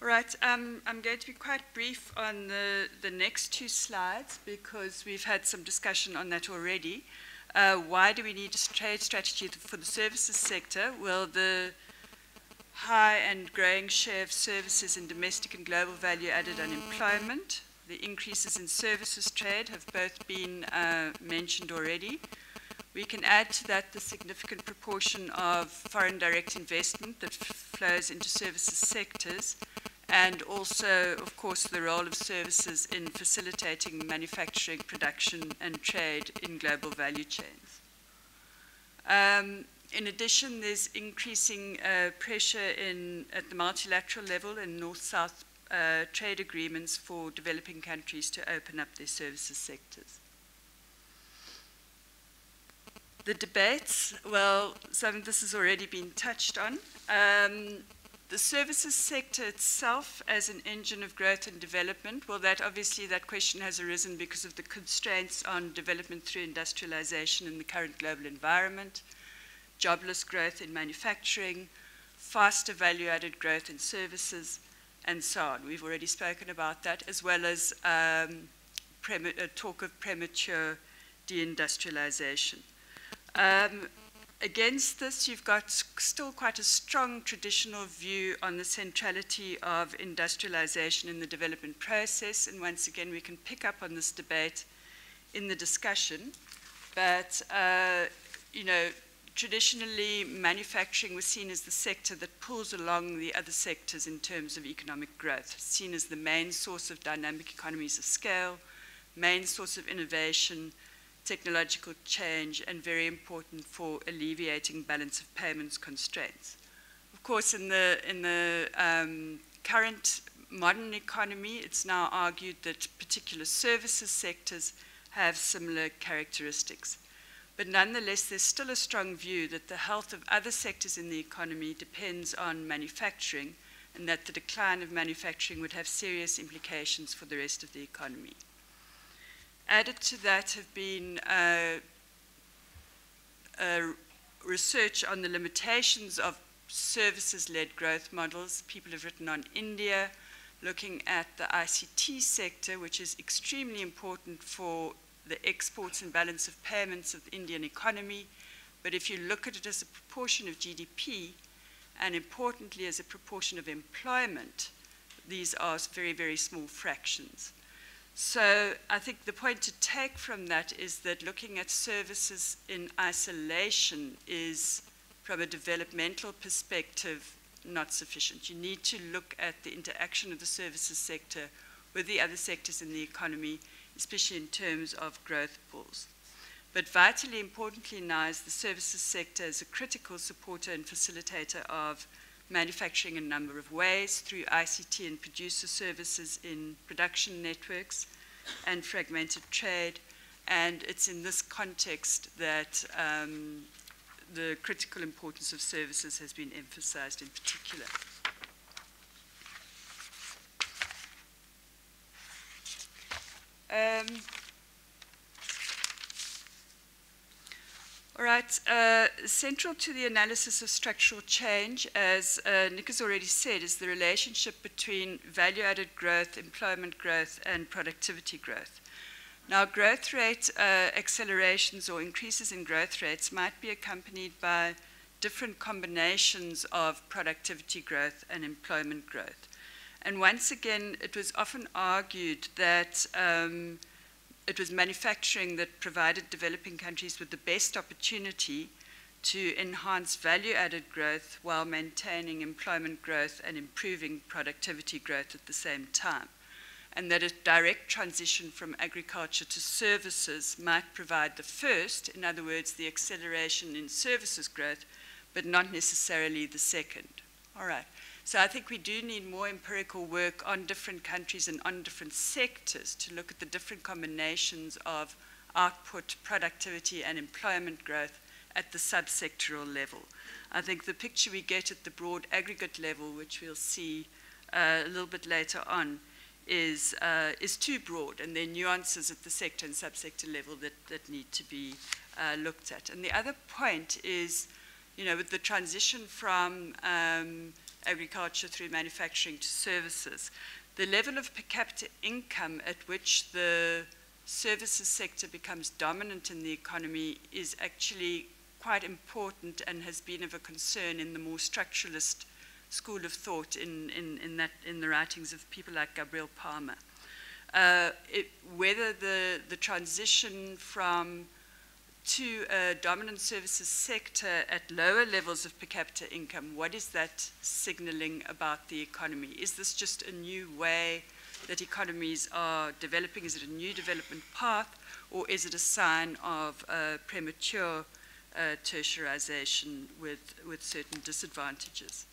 All right, um, I'm going to be quite brief on the, the next two slides because we've had some discussion on that already. Uh, why do we need a trade strategy for the services sector? Well, the high and growing share of services in domestic and global value added on employment, the increases in services trade have both been uh, mentioned already. We can add to that the significant proportion of foreign direct investment that flows into services sectors, and also, of course, the role of services in facilitating manufacturing, production, and trade in global value chains. Um, in addition, there's increasing uh, pressure in, at the multilateral level in North-South uh, trade agreements for developing countries to open up their services sectors. The debates, well, some of this has already been touched on. Um, The services sector itself as an engine of growth and development, well, that obviously that question has arisen because of the constraints on development through industrialization in the current global environment, jobless growth in manufacturing, faster value-added growth in services, and so on. We've already spoken about that, as well as um, uh, talk of premature deindustrialization. Um, Against this, you've got still quite a strong traditional view on the centrality of industrialization in the development process, and once again, we can pick up on this debate in the discussion. But, uh, you know, traditionally, manufacturing was seen as the sector that pulls along the other sectors in terms of economic growth, seen as the main source of dynamic economies of scale, main source of innovation, technological change, and very important for alleviating balance of payments constraints. Of course, in the, in the um, current modern economy, it's now argued that particular services sectors have similar characteristics. But nonetheless, there's still a strong view that the health of other sectors in the economy depends on manufacturing, and that the decline of manufacturing would have serious implications for the rest of the economy. Added to that have been uh, uh, research on the limitations of services-led growth models. People have written on India, looking at the I C T sector, which is extremely important for the exports and balance of payments of the Indian economy. But if you look at it as a proportion of G D P, and importantly as a proportion of employment, these are very, very small fractions. So I think the point to take from that is that looking at services in isolation is, from a developmental perspective, not sufficient. You need to look at the interaction of the services sector with the other sectors in the economy, especially in terms of growth pools. But vitally importantly now is the services sector as a critical supporter and facilitator of manufacturing in a number of ways through I C T and producer services in production networks and fragmented trade. And it's in this context that um, the critical importance of services has been emphasized in particular. Um, All right, uh, central to the analysis of structural change, as uh, Nick has already said, is the relationship between value-added growth, employment growth, and productivity growth. Now, growth rate uh, accelerations or increases in growth rates might be accompanied by different combinations of productivity growth and employment growth. And once again, it was often argued that um, it was manufacturing that provided developing countries with the best opportunity to enhance value-added growth while maintaining employment growth and improving productivity growth at the same time. And that a direct transition from agriculture to services might provide the first, in other words, the acceleration in services growth, but not necessarily the second. All right. So I think we do need more empirical work on different countries and on different sectors to look at the different combinations of output, productivity, and employment growth at the subsectoral level. I think the picture we get at the broad aggregate level, which we'll see uh, a little bit later on, is, uh, is too broad, and there are nuances at the sector and subsector level that, that need to be uh, looked at. And the other point is, you know, with the transition from um, agriculture through manufacturing to services. The level of per capita income at which the services sector becomes dominant in the economy is actually quite important and has been of a concern in the more structuralist school of thought in, in, in, that, in the writings of people like Gabriel Palmer. Uh, it, whether the, the transition from to a dominant services sector at lower levels of per capita income, what is that signaling about the economy? Is this just a new way that economies are developing? Is it a new development path, or is it a sign of uh, premature uh, tertiarization with, with certain disadvantages?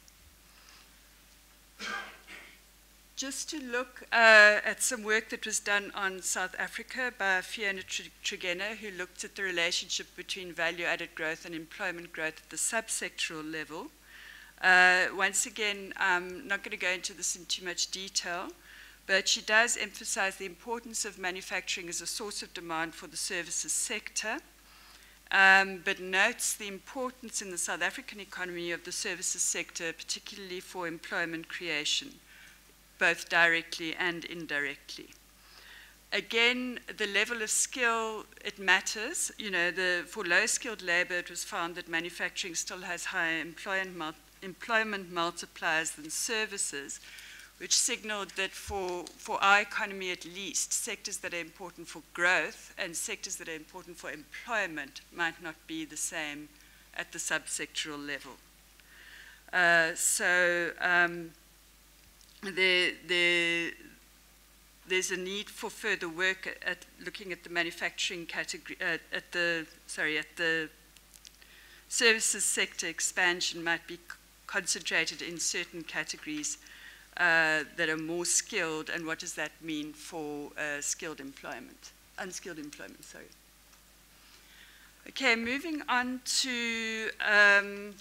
Just to look uh, at some work that was done on South Africa by Fiona Trigena, who looked at the relationship between value-added growth and employment growth at the subsectoral level. Uh, once again, I'm not going to go into this in too much detail, but she does emphasize the importance of manufacturing as a source of demand for the services sector, um, but notes the importance in the South African economy of the services sector, particularly for employment creation, both directly and indirectly. Again, the level of skill, it matters. You know, the, for low-skilled labor, it was found that manufacturing still has higher employment, mul employment multipliers than services, which signaled that for, for our economy at least, sectors that are important for growth and sectors that are important for employment might not be the same at the subsectoral level. Uh, so, um, There, there, there's a need for further work at, at looking at the manufacturing category, uh, at the, sorry, at the services sector expansion might be concentrated in certain categories uh, that are more skilled, and what does that mean for uh, skilled employment, unskilled employment, sorry. Okay, moving on to um,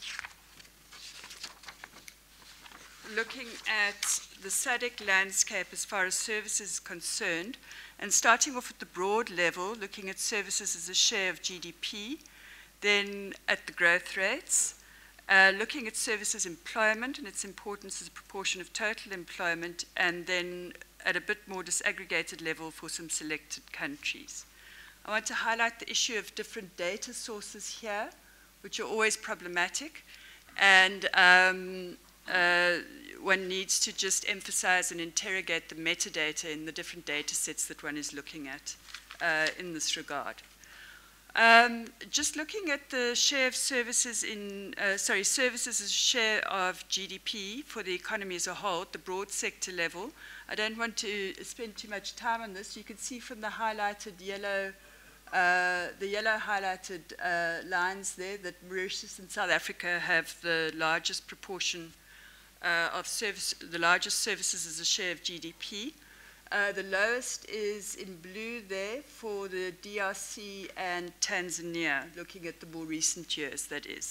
looking at the S A D C landscape as far as services is concerned, and starting off at the broad level, looking at services as a share of G D P, then at the growth rates, uh, looking at services employment and its importance as a proportion of total employment, and then at a bit more disaggregated level for some selected countries. I want to highlight the issue of different data sources here, which are always problematic, and um, Uh, one needs to just emphasize and interrogate the metadata in the different data sets that one is looking at uh, in this regard. Um, just looking at the share of services in, uh, sorry, services as a share of G D P for the economy as a whole, at the broad sector level. I don't want to spend too much time on this. You can see from the highlighted yellow Uh, the yellow highlighted uh, lines there that Mauritius and South Africa have the largest proportion uh, of service, the largest services as a share of G D P. Uh, the lowest is in blue there for the D R C and Tanzania, looking at the more recent years, that is.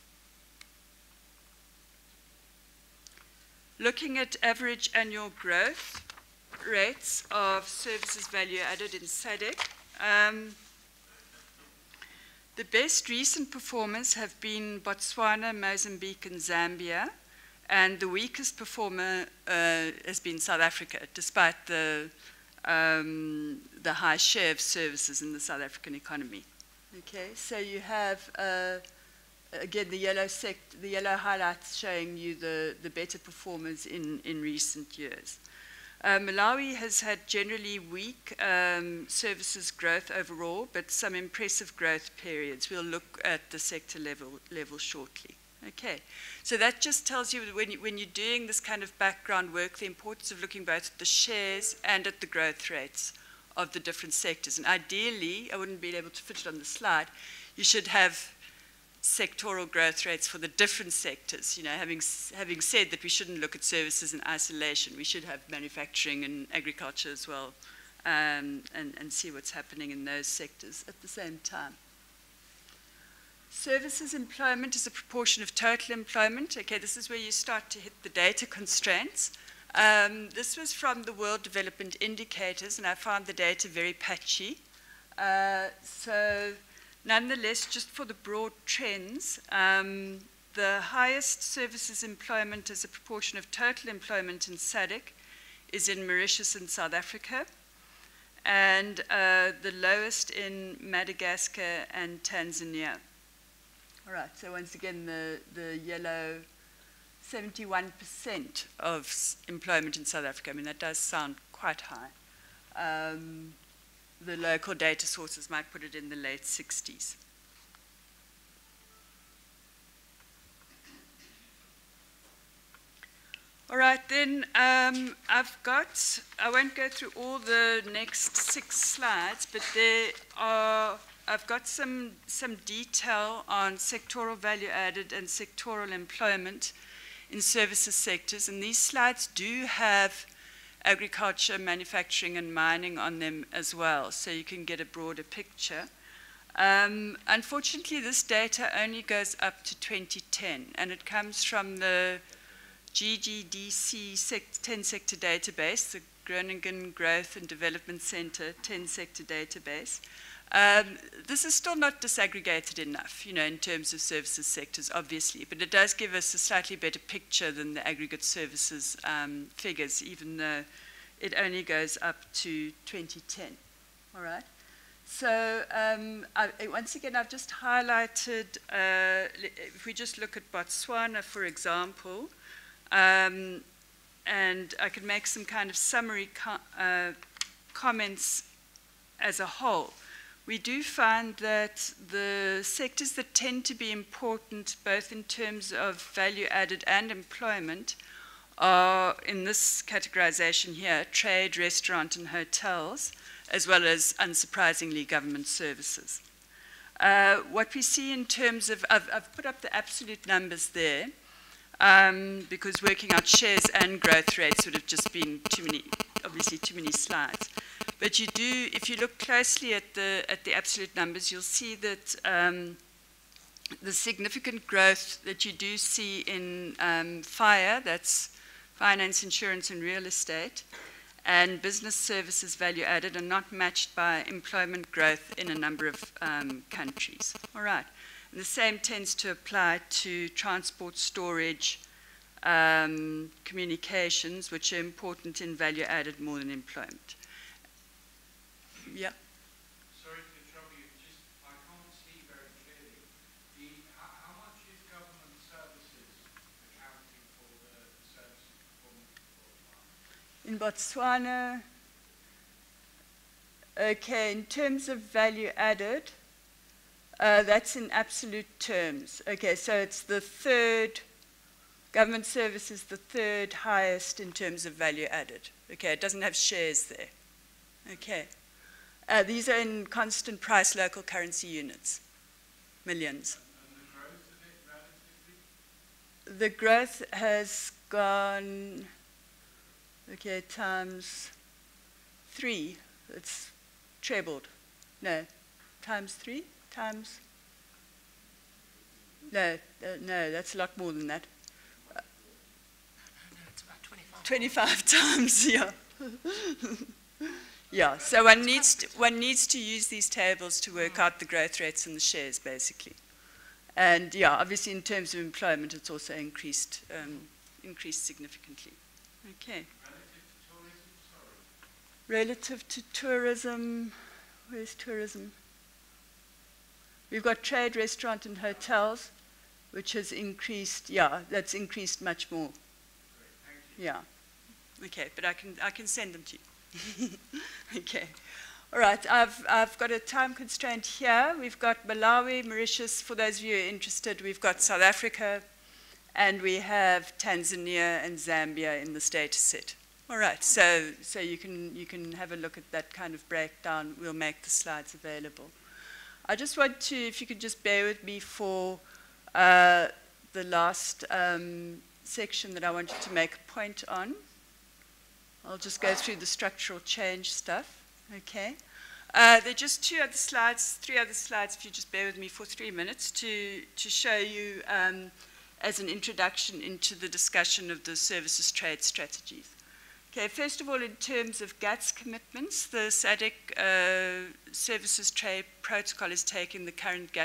Looking at average annual growth rates of services value added in S A D C, um, the best recent performers have been Botswana, Mozambique, and Zambia, and the weakest performer uh, has been South Africa, despite the, um, the high share of services in the South African economy. Okay, so you have, uh, again, the yellow, sect the yellow highlights showing you the, the better performers in, in recent years. Uh, Malawi has had generally weak um, services growth overall, but some impressive growth periods. We'll look at the sector level, level shortly. Okay, so that just tells you when, you when you're doing this kind of background work, the importance of looking both at the shares and at the growth rates of the different sectors. And ideally, I wouldn't be able to fit it on the slide, you should have sectoral growth rates for the different sectors. You know, having, having said that we shouldn't look at services in isolation, we should have manufacturing and agriculture as well, um, and, and see what's happening in those sectors at the same time. Services employment is a proportion of total employment. Okay, this is where you start to hit the data constraints. Um, this was from the World Development Indicators, and I found the data very patchy. Uh, so, nonetheless, just for the broad trends, um, the highest services employment as a proportion of total employment in SADC is in Mauritius and South Africa, and uh, the lowest in Madagascar and Tanzania. All right, so once again, the, the yellow, seventy-one percent of employment in South Africa. I mean, that does sound quite high. Um, the local data sources might put it in the late sixties. All right, then um, I've got, I won't go through all the next six slides, but there are, I've got some, some detail on sectoral value added and sectoral employment in services sectors, and these slides do have agriculture, manufacturing, and mining on them as well, so you can get a broader picture. Um, unfortunately, this data only goes up to twenty ten, and it comes from the G G D C ten sector database, the Groningen Growth and Development Center ten sector database. Um, this is still not disaggregated enough, you know, in terms of services sectors, obviously, but it does give us a slightly better picture than the aggregate services um, figures, even though it only goes up to twenty ten. All right. So um, I, once again, I've just highlighted, uh, if we just look at Botswana, for example, um, and I could make some kind of summary co uh, comments as a whole. We do find that the sectors that tend to be important, both in terms of value added and employment, are in this categorization here: trade, restaurant, and hotels, as well as, unsurprisingly, government services. Uh, what we see in terms of, I've, I've put up the absolute numbers there, um, because working out shares and growth rates would have just been too many, obviously too many slides. But you do, if you look closely at the, at the absolute numbers, you'll see that um, the significant growth that you do see in um, FIRE, that's finance, insurance, and real estate, and business services value added, are not matched by employment growth in a number of um, countries. All right. And the same tends to apply to transport, storage, um, communications, which are important in value added more than employment. Yeah. Sorry to trouble you, just I can't see very clearly. The, how, how much is government services accounting for the service performance in Botswana? In Botswana, okay, in terms of value added, uh, that's in absolute terms. Okay, so it's the third, government service is the third highest in terms of value added. Okay, it doesn't have shares there. Okay. Uh, these are in constant price local currency units, millions. And the growth of it relatively? The growth has gone, okay, times three. It's trebled. No, times three, times, no, uh, no, that's a lot more than that. Uh, No, it's about twenty-five. twenty-five times, yeah. Yeah, so one needs, to, one needs to use these tables to work out the growth rates and the shares, basically. And yeah, obviously in terms of employment, it's also increased, um, increased significantly. Okay. Relative to tourism, where's tourism? We've got trade, restaurant, and hotels, which has increased, yeah, that's increased much more. Yeah. Okay, but I can, I can send them to you. Okay. All right, I've, I've got a time constraint here. We've got Malawi, Mauritius, for those of you who are interested. We've got South Africa, and we have Tanzania and Zambia in this data set. All right, so, so you, can, you can have a look at that kind of breakdown. We'll make the slides available. I just want to, if you could just bear with me for uh, the last um, section that I wanted to make a point on. I'll just go through the structural change stuff, okay? Uh, there are just two other slides, three other slides, if you just bear with me for three minutes, to, to show you um, as an introduction into the discussion of the services trade strategies. Okay, first of all, in terms of GATS commitments, the SADC uh, services trade protocol is taking the current GATS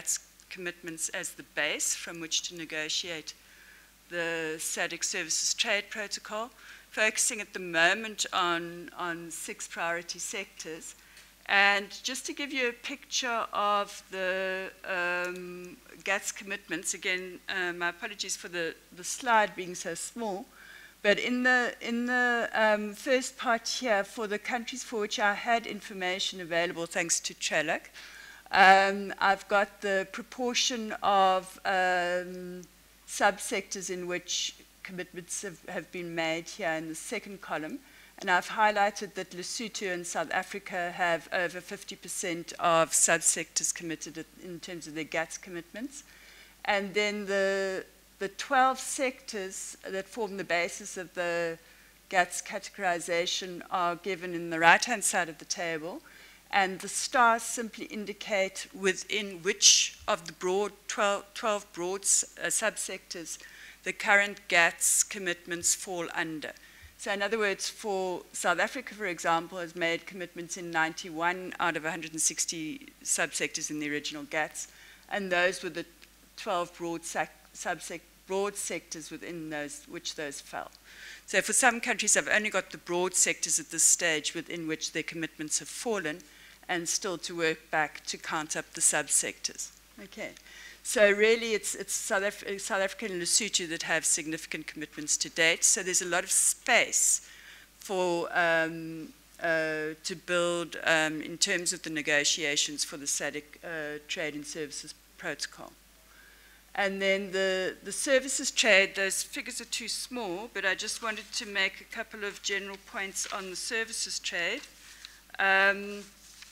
commitments as the base from which to negotiate the SADC Services Trade Protocol, focusing at the moment on, on six priority sectors. And just to give you a picture of the um, GATS commitments, again, uh, my apologies for the, the slide being so small, but in the, in the um, first part here, for the countries for which I had information available, thanks to Trellick, um, I've got the proportion of um, subsectors in which commitments have, have been made here in the second column. And I've highlighted that Lesotho and South Africa have over fifty percent of subsectors committed in terms of their GATS commitments. And then the, the twelve sectors that form the basis of the GATS categorization are given in the right-hand side of the table. And the stars simply indicate within which of the broad twelve, twelve broad uh, subsectors the current GATS commitments fall under. So in other words, for South Africa, for example, has made commitments in ninety-one out of one hundred sixty subsectors in the original GATS, and those were the twelve broad, subsect, broad sectors within those, which those fell. So for some countries, I've only got the broad sectors at this stage within which their commitments have fallen, and still to work back to count up the subsectors. Okay. So really, it's, it's South, Af South Africa and Lesotho that have significant commitments to date. So there's a lot of space for um, uh, to build um, in terms of the negotiations for the SADC uh, Trade and Services Protocol. And then the, the services trade, those figures are too small, but I just wanted to make a couple of general points on the services trade. Um,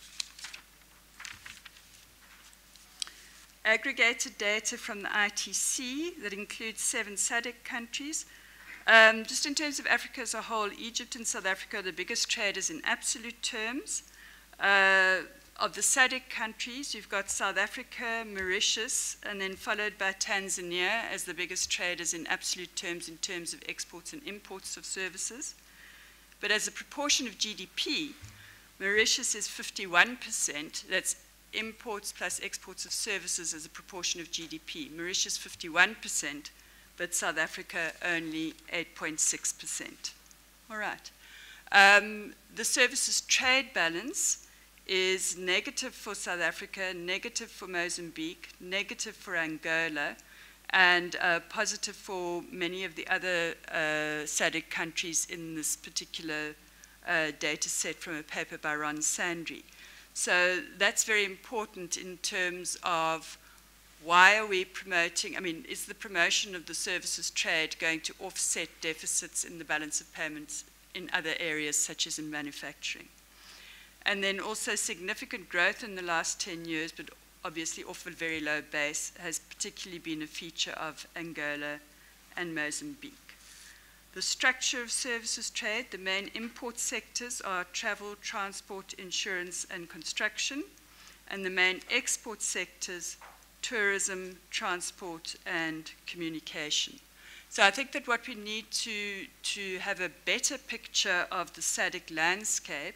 aggregated data from the I T C that includes seven SADC countries. Um, just in terms of Africa as a whole, Egypt and South Africa are the biggest traders in absolute terms. Uh, of the SADC countries, you've got South Africa, Mauritius, and then followed by Tanzania as the biggest traders in absolute terms in terms of exports and imports of services. But as a proportion of G D P, Mauritius is fifty-one percent. That's imports plus exports of services as a proportion of G D P. Mauritius fifty-one percent, but South Africa only eight point six percent. All right. Um, the services trade balance is negative for South Africa, negative for Mozambique, negative for Angola, and uh, positive for many of the other uh, SADC countries in this particular uh, data set from a paper by Ron Sandry. So that's very important in terms of why are we promoting, I mean, is the promotion of the services trade going to offset deficits in the balance of payments in other areas such as in manufacturing? And then also significant growth in the last ten years, but obviously off a very low base, has particularly been a feature of Angola and Mozambique. The structure of services trade, the main import sectors are travel, transport, insurance, and construction, and the main export sectors, tourism, transport, and communication. So I think that what we need to, to have a better picture of the SADC landscape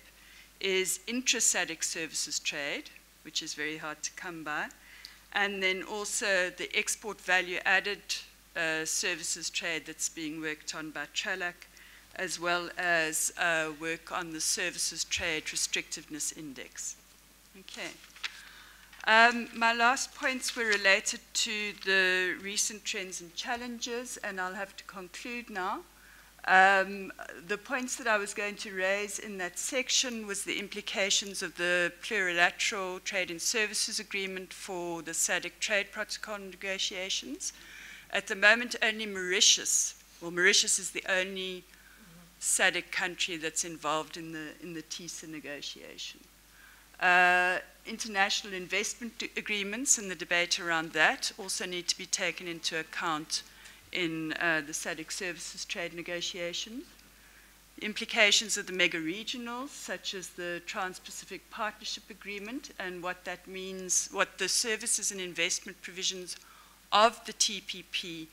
is intra-SADC services trade, which is very hard to come by, and then also the export value added Uh, services trade that's being worked on by Trellick, as well as uh, work on the services trade restrictiveness index. Okay. Um, my last points were related to the recent trends and challenges, and I'll have to conclude now. Um, the points that I was going to raise in that section was the implications of the plurilateral trade and services agreement for the SADC trade protocol negotiations. At the moment, only Mauritius, well, Mauritius is the only SADC country that's involved in the, in the TISA negotiation. Uh, international investment agreements and the debate around that also need to be taken into account in uh, the SADC services trade negotiations. Implications of the mega-regionals, such as the Trans-Pacific Partnership Agreement, and what that means, what the services and investment provisions of the T P P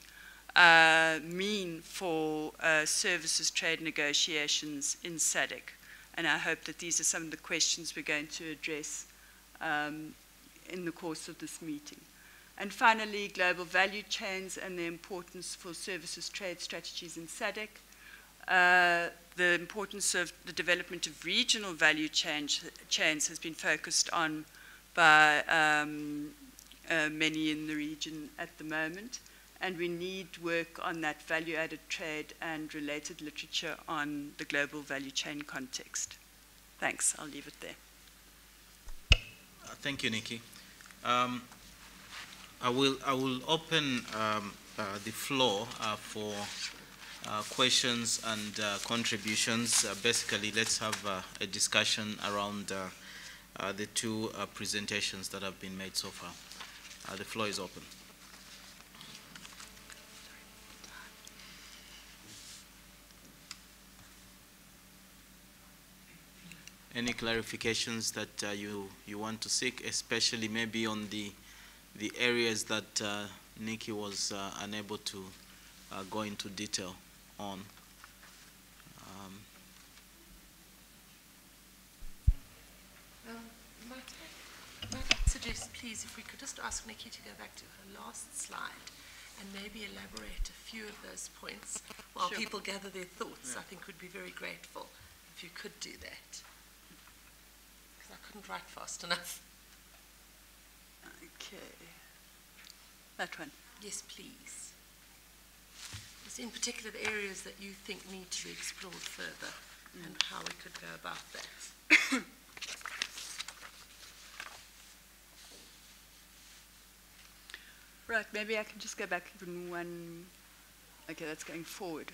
uh, mean for uh, services trade negotiations in SADC. And I hope that these are some of the questions we're going to address um, in the course of this meeting. And finally, global value chains and their importance for services trade strategies in SADC. Uh, the importance of the development of regional value change, chains has been focused on by um, uh, many in the region at the moment. And we need work on that value-added trade and related literature on the global value chain context. Thanks. I'll leave it there. Uh, thank you, Nikki. Um, I will I will open um, uh, the floor uh, for uh, questions and uh, contributions. Uh, basically, let's have uh, a discussion around uh, uh, the two uh, presentations that have been made so far. Uh, the floor is open. Any clarifications that uh, you you want to seek, especially maybe on the the areas that uh, Nikki was uh, unable to uh, go into detail on? Um, Um, might, I, might I suggest, please, if we could just ask Nikki to go back to her last slide and maybe elaborate a few of those points while Sure. people gather their thoughts. Yeah. I think we'd be very grateful if you could do that. Because I couldn't write fast enough. Okay. That one. Yes, please. Is in particular the areas that you think need to be explored further mm. and how we could go about that. Right, maybe I can just go back even one. Okay, that's going forward.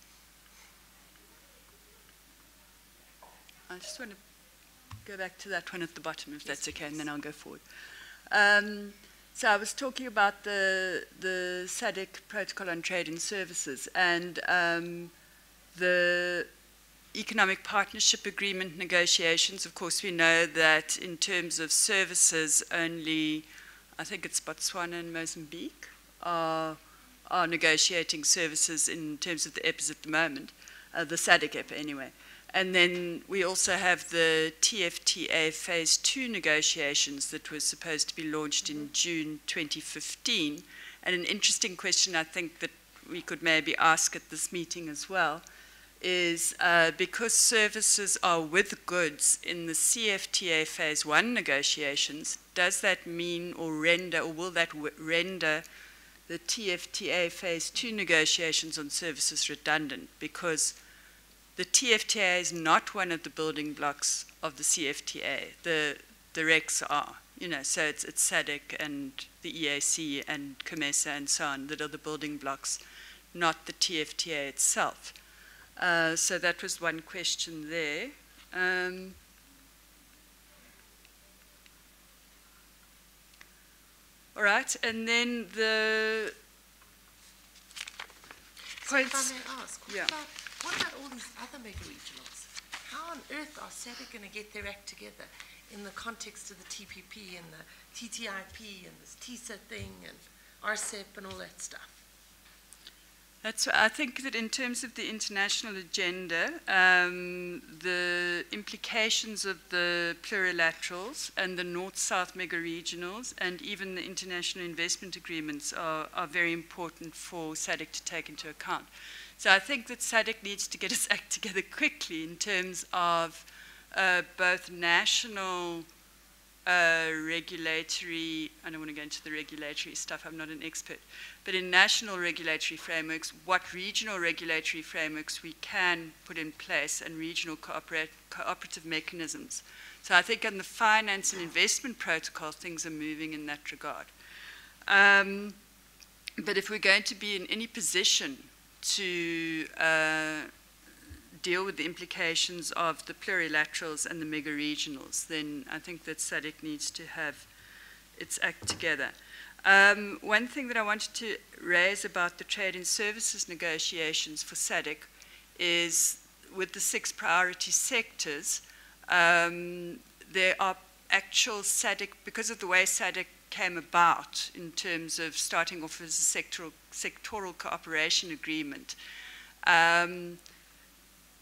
I just want to go back to that one at the bottom, if Yes, that's okay, please. and then I'll go forward. Um, so I was talking about the the SADC Protocol on Trade and Services and um, the Economic Partnership Agreement negotiations. Of course, we know that in terms of services, only I think it's Botswana and Mozambique are, are negotiating services in terms of the E P As at the moment, uh, the SADC E P A anyway. And then we also have the T F T A Phase two negotiations that were supposed to be launched in June twenty fifteen. And an interesting question I think that we could maybe ask at this meeting as well is uh, because services are with goods in the C F T A Phase one negotiations, does that mean or render, or will that w render the T F T A Phase two negotiations on services redundant? Because the T F T A is not one of the building blocks of the C F T A. The, the recs are, you know, so it's, it's SADC and the E A C and COMESA and so on that are the building blocks, not the T F T A itself. Uh, so that was one question there. Um, all right, and then the So if points. I may ask, what, Yeah. about, what about all these other mega regionals? How on earth are SADC going to get their act together in the context of the T P P and the T T I P and this T S A thing and R C E P and all that stuff? That's, I think that in terms of the international agenda, um, the implications of the plurilaterals and the North-South mega-regionals and even the international investment agreements are, are very important for SADC to take into account. So I think that SADC needs to get its act together quickly in terms of uh, both national Uh, regulatory, I don't want to go into the regulatory stuff, I'm not an expert, but in national regulatory frameworks, what regional regulatory frameworks we can put in place and regional cooperate, cooperative mechanisms. So I think in the finance and investment protocol, things are moving in that regard. Um, but if we're going to be in any position to uh, deal with the implications of the plurilaterals and the mega-regionals, then I think that SADC needs to have its act together. Um, one thing that I wanted to raise about the trade and services negotiations for SADC is with the six priority sectors, um, there are actual SADC, because of the way SADC came about in terms of starting off as a sectoral, sectoral cooperation agreement, um,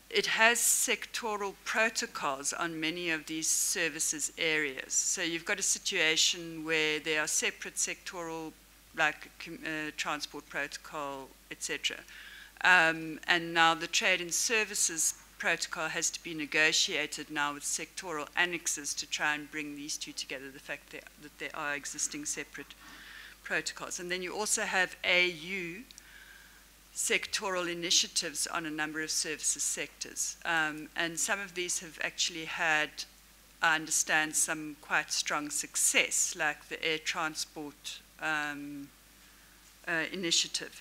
it has sectoral protocols on many of these services areas. So you've got a situation where there are separate sectoral, like uh, transport protocol, et cetera. Um, and now the trade and services protocol has to be negotiated now with sectoral annexes to try and bring these two together, the fact that, that there are existing separate protocols. And then you also have A U sectoral initiatives on a number of services sectors. Um, and some of these have actually had, I understand, some quite strong success, like the air transport um, uh, initiative.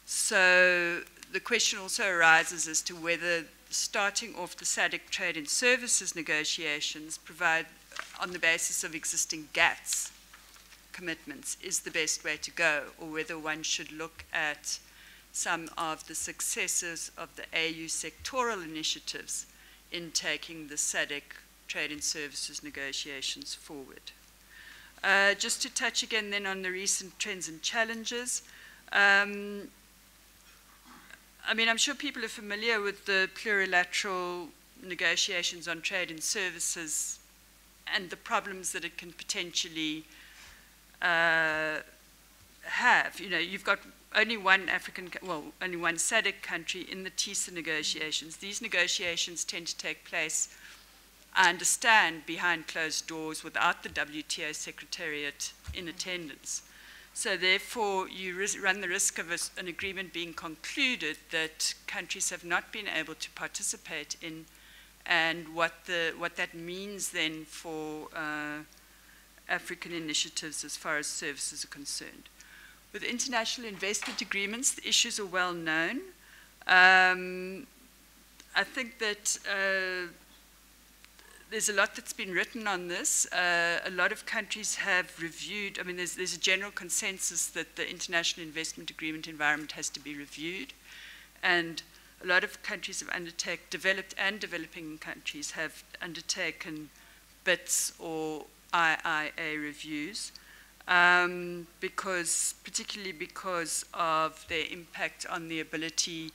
So the question also arises as to whether starting off the SADC trade and services negotiations provide on the basis of existing GATS commitments is the best way to go, or whether one should look at some of the successes of the A U sectoral initiatives in taking the SADC trade and services negotiations forward. Uh, just to touch again then on the recent trends and challenges. Um, I mean, I'm sure people are familiar with the plurilateral negotiations on trade and services and the problems that it can potentially uh, have. You know, you've got only one African, well, only one SADC country in the TISA negotiations. These negotiations tend to take place, I understand, behind closed doors without the W T O Secretariat in attendance. So therefore, you run the risk of a, an agreement being concluded that countries have not been able to participate in, and what, the, what that means then for uh, African initiatives as far as services are concerned. With international investment agreements, the issues are well known. Um, I think that uh, there's a lot that's been written on this. Uh, a lot of countries have reviewed, I mean, there's, there's a general consensus that the international investment agreement environment has to be reviewed. And a lot of countries have undertaken, developed and developing countries have undertaken B I T S or I I A reviews, um, because, particularly because of their impact on the ability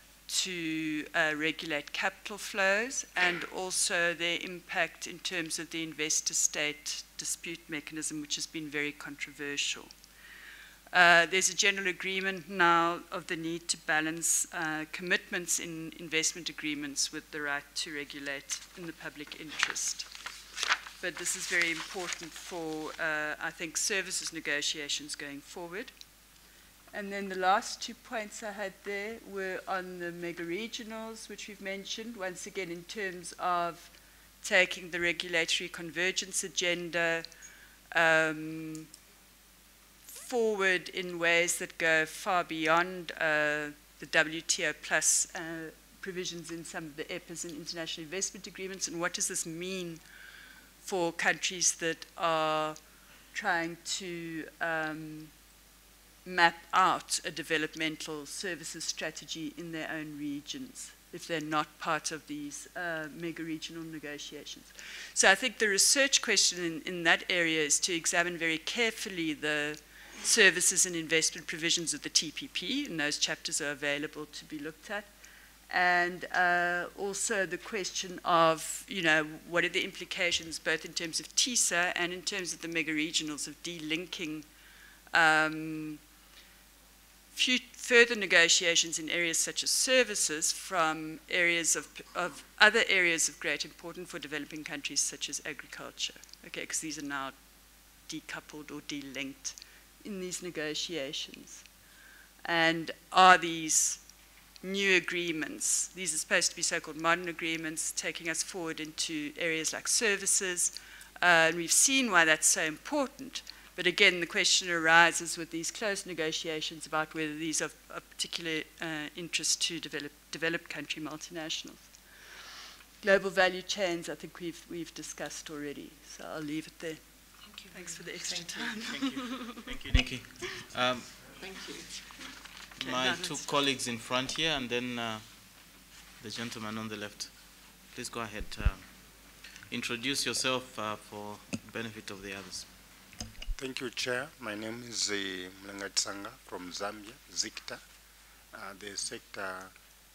to uh, regulate capital flows, and also their impact in terms of the investor-state dispute mechanism, which has been very controversial. Uh, there's a general agreement now of the need to balance uh, commitments in investment agreements with the right to regulate in the public interest. But this is very important for, uh, I think, services negotiations going forward. And then the last two points I had there were on the mega-regionals, which we've mentioned, once again in terms of taking the regulatory convergence agenda um, forward in ways that go far beyond uh, the W T O plus uh, provisions in some of the E P As and international investment agreements, and what does this mean for countries that are trying to um, map out a developmental services strategy in their own regions if they're not part of these uh, mega-regional negotiations. So I think the research question in, in that area is to examine very carefully the services and investment provisions of the T P P, and those chapters are available to be looked at. And uh, also the question of, you know, what are the implications both in terms of TISA and in terms of the mega-regionals of delinking um, further negotiations in areas such as services from areas of, of other areas of great importance for developing countries such as agriculture. Okay, because these are now decoupled or delinked in these negotiations. And are these new agreements, these are supposed to be so-called modern agreements, taking us forward into areas like services, uh, and we've seen why that's so important. But again, the question arises with these close negotiations about whether these are of particular uh, interest to develop, developed country multinationals. Global value chains, I think we've, we've discussed already, so I'll leave it there. Thank you. Thanks for the extra Thank time. Thank you. Thank you, Nikki. Um, Thank you. Okay, my now two let's- colleagues in front here, and then uh, the gentleman on the left. Please go ahead. Uh, introduce yourself uh, for benefit of the others. Thank you, Chair. My name is uh, Mlanga Tsanga from Zambia, ZICTA. Uh, the sector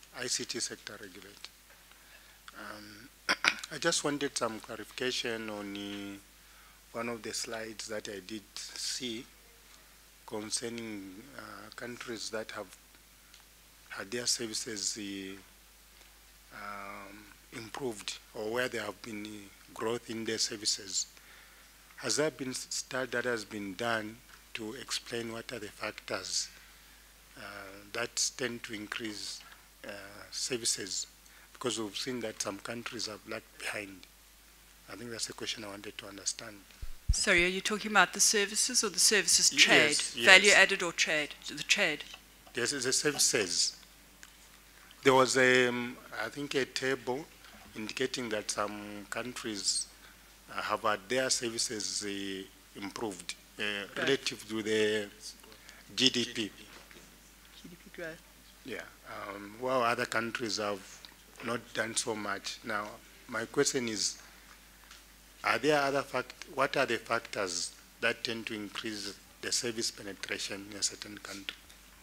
I C T sector regulator. Um, I just wanted some clarification on uh, one of the slides that I did see concerning uh, countries that have had their services uh, um, improved, or where there have been uh, growth in their services. Has there been study that has been done to explain what are the factors uh, that tend to increase uh, services? Because we've seen that some countries have lagged behind. I think that's a question I wanted to understand. Sorry, are you talking about the services or the services trade? Yes, yes. Value added or trade? The trade. Yes, the services. There was a, um, I think, a table indicating that some countries uh, have had their services uh, improved uh, Right. relative to the G D P. G D P growth. Yeah. Um, while other countries have not done so much. Now, my question is, are there other fact? What are the factors that tend to increase the service penetration in a certain country?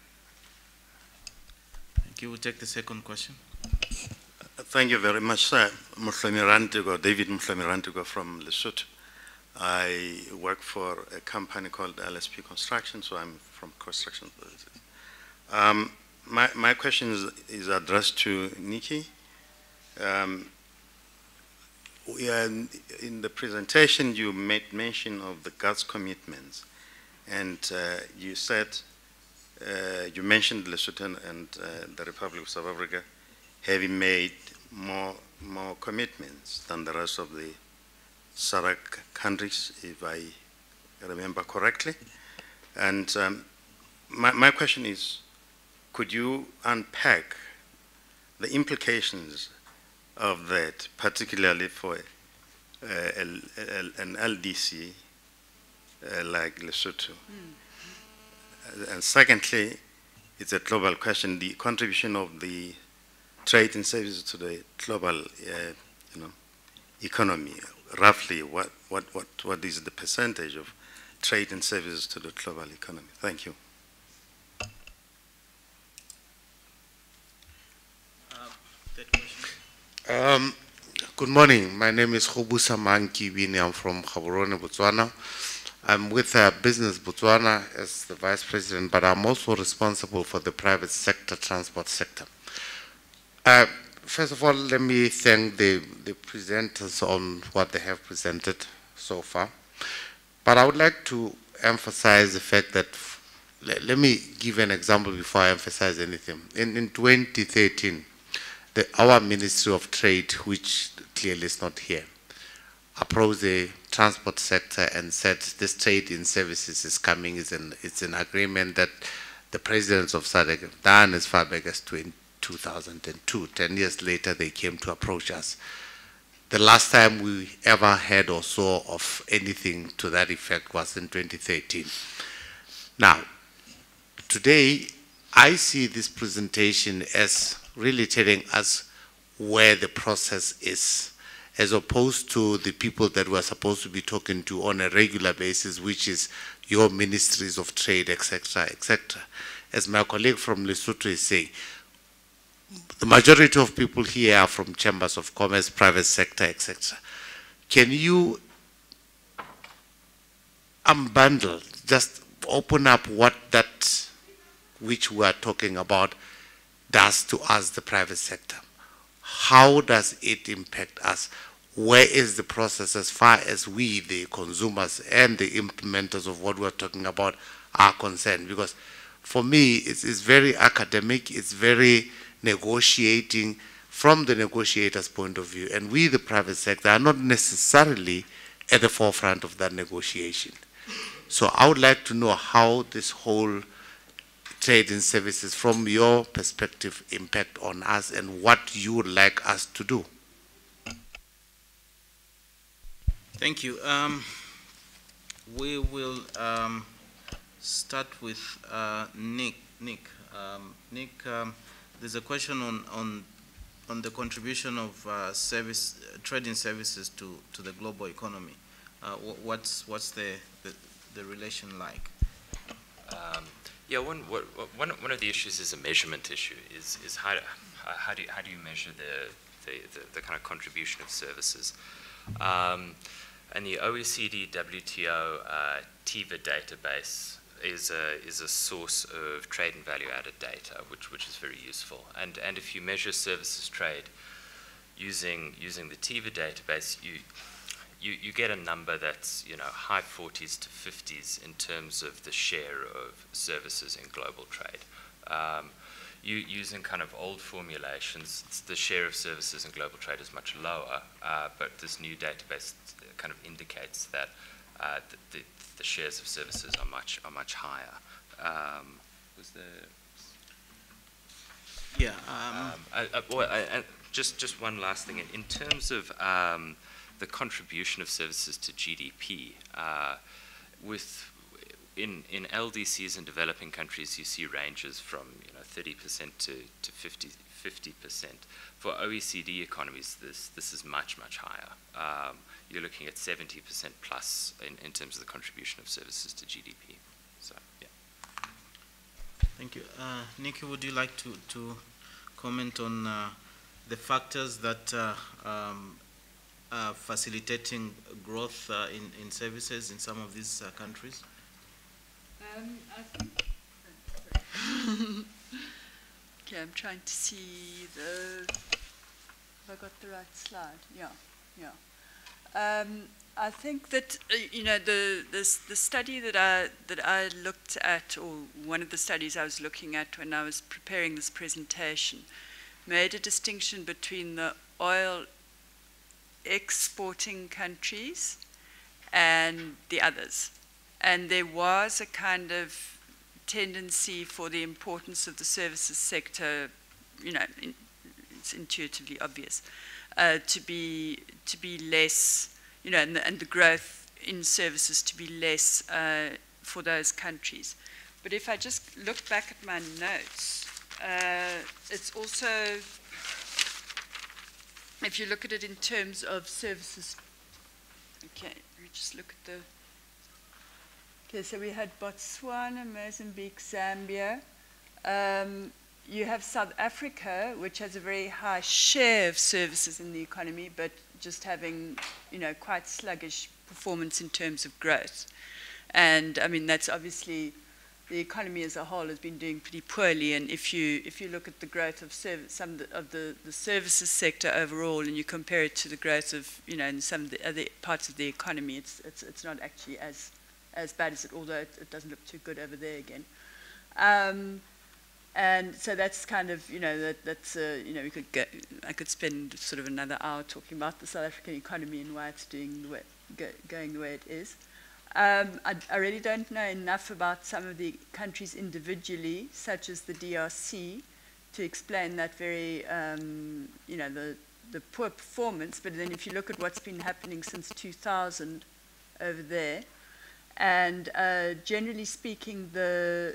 Thank you. We'll take the second question. Thank you very much, sir. Mhlomi Rantigo, David Mhlomi Rantigo from Lesotho. I work for a company called L S P Construction, so I'm from construction services. Um, my, my question is, is addressed to Nikki. Um, we are in, in the presentation, you made mention of the God's commitments, and uh, you said, uh, you mentioned Lesotho and uh, the Republic of South Africa having made more, more commitments than the rest of the S A D C countries, if I remember correctly. And um, my, my question is, could you unpack the implications of that, particularly for uh, L, L, an L D C uh, like Lesotho? Mm-hmm. And secondly, it's a global question, the contribution of the trade and services to the global uh, you know, economy. Roughly, what, what, what, what is the percentage of trade and services to the global economy? Thank you. Um, good morning. My name is Khobusa Mankibini. I'm from Gaborone, Botswana. I'm with uh, Business Botswana as the Vice President, but I'm also responsible for the private sector, transport sector. Uh, first of all, let me thank the, the presenters on what they have presented so far. But I would like to emphasize the fact that, let, let me give an example before I emphasize anything. In, in twenty thirteen, The, our Ministry of Trade, which clearly is not here, approached the transport sector and said this trade in services is coming. It's an, it's an agreement that the presidents of S A D C have done as far back as two thousand two. Ten years later, they came to approach us. The last time we ever heard or saw of anything to that effect was in twenty thirteen. Now, today, I see this presentation as really telling us where the process is, as opposed to the people that we're supposed to be talking to on a regular basis, which is your ministries of trade, et cetera, et cetera. As my colleague from Lesotho is saying, the majority of people here are from chambers of commerce, private sector, et cetera. Can you unbundle, just open up what that which we are talking about does to us, the private sector? How does it impact us? Where is the process as far as we, the consumers and the implementers of what we're talking about, are concerned? Because for me, it's, it's very academic, it's very negotiating from the negotiator's point of view. And we, the private sector, are not necessarily at the forefront of that negotiation. So I would like to know how this whole trade and services, from your perspective, impact on us and what you would like us to do. Thank you. Um, we will um, start with uh, Nick. Nick, um, Nick um, there's a question on, on, on the contribution of uh, service, uh, trade and services to, to the global economy. Uh, what's what's the, the, the relation like? Um, yeah, one, what, one, one of the issues is a measurement issue, is, is how, how, do you, how do you measure the, the, the, the kind of contribution of services? Um, and the O E C D W T O uh, T I V A database is a, is a source of trade and value-added data, which, which is very useful. And, and if you measure services trade using, using the T I V A database, you, you, you get a number that's, you know, high forties to fifties in terms of the share of services in global trade. Um, you, using kind of old formulations, the share of services in global trade is much lower, uh, but this new database kind of indicates that uh, the, the, the shares of services are much are much higher. Um, was there? Yeah. Um, um, I, I, well, I, I, just just one last thing. In, in terms of um, the contribution of services to G D P, uh, with in in L D Cs in developing countries, you see ranges from, you know, thirty percent to to fifty percent. For O E C D economies, this this is much much higher. Um, you're looking at seventy percent plus in, in terms of the contribution of services to G D P. So, yeah. Thank you. Uh, Nikki, would you like to, to comment on uh, the factors that uh, um, are facilitating growth uh, in, in services in some of these uh, countries? Um, I think. Okay, I'm trying to see the. Have I got the right slide? Yeah, yeah. Um, I think that uh, you know the, the the study that I that I looked at, or one of the studies I was looking at when I was preparing this presentation, made a distinction between the oil exporting countries and the others, and there was a kind of tendency for the importance of the services sector, you know, in, it's intuitively obvious, uh, to be to be less, you know, and the, and the growth in services to be less uh, for those countries. But if I just look back at my notes, uh, it's also, if you look at it in terms of services, okay, we just look at the. Okay, so we had Botswana, Mozambique, Zambia. Um, you have South Africa, which has a very high share of services in the economy, but just having, you know, quite sluggish performance in terms of growth. And I mean, that's obviously, the economy as a whole has been doing pretty poorly. And if you if you look at the growth of service, some of, the, of the, the services sector overall, and you compare it to the growth of, you know, in some of the other parts of the economy, it's it's it's not actually as as bad as it, although it, it doesn't look too good over there again. Um, and so that's kind of, you know, that, that's, uh, you know, we could go, I could spend sort of another hour talking about the South African economy and why it's doing the way, go, going the way it is. Um, I, I really don't know enough about some of the countries individually, such as the D R C, to explain that very, um, you know, the, the poor performance. But then if you look at what's been happening since two thousand over there, and uh, generally speaking, the,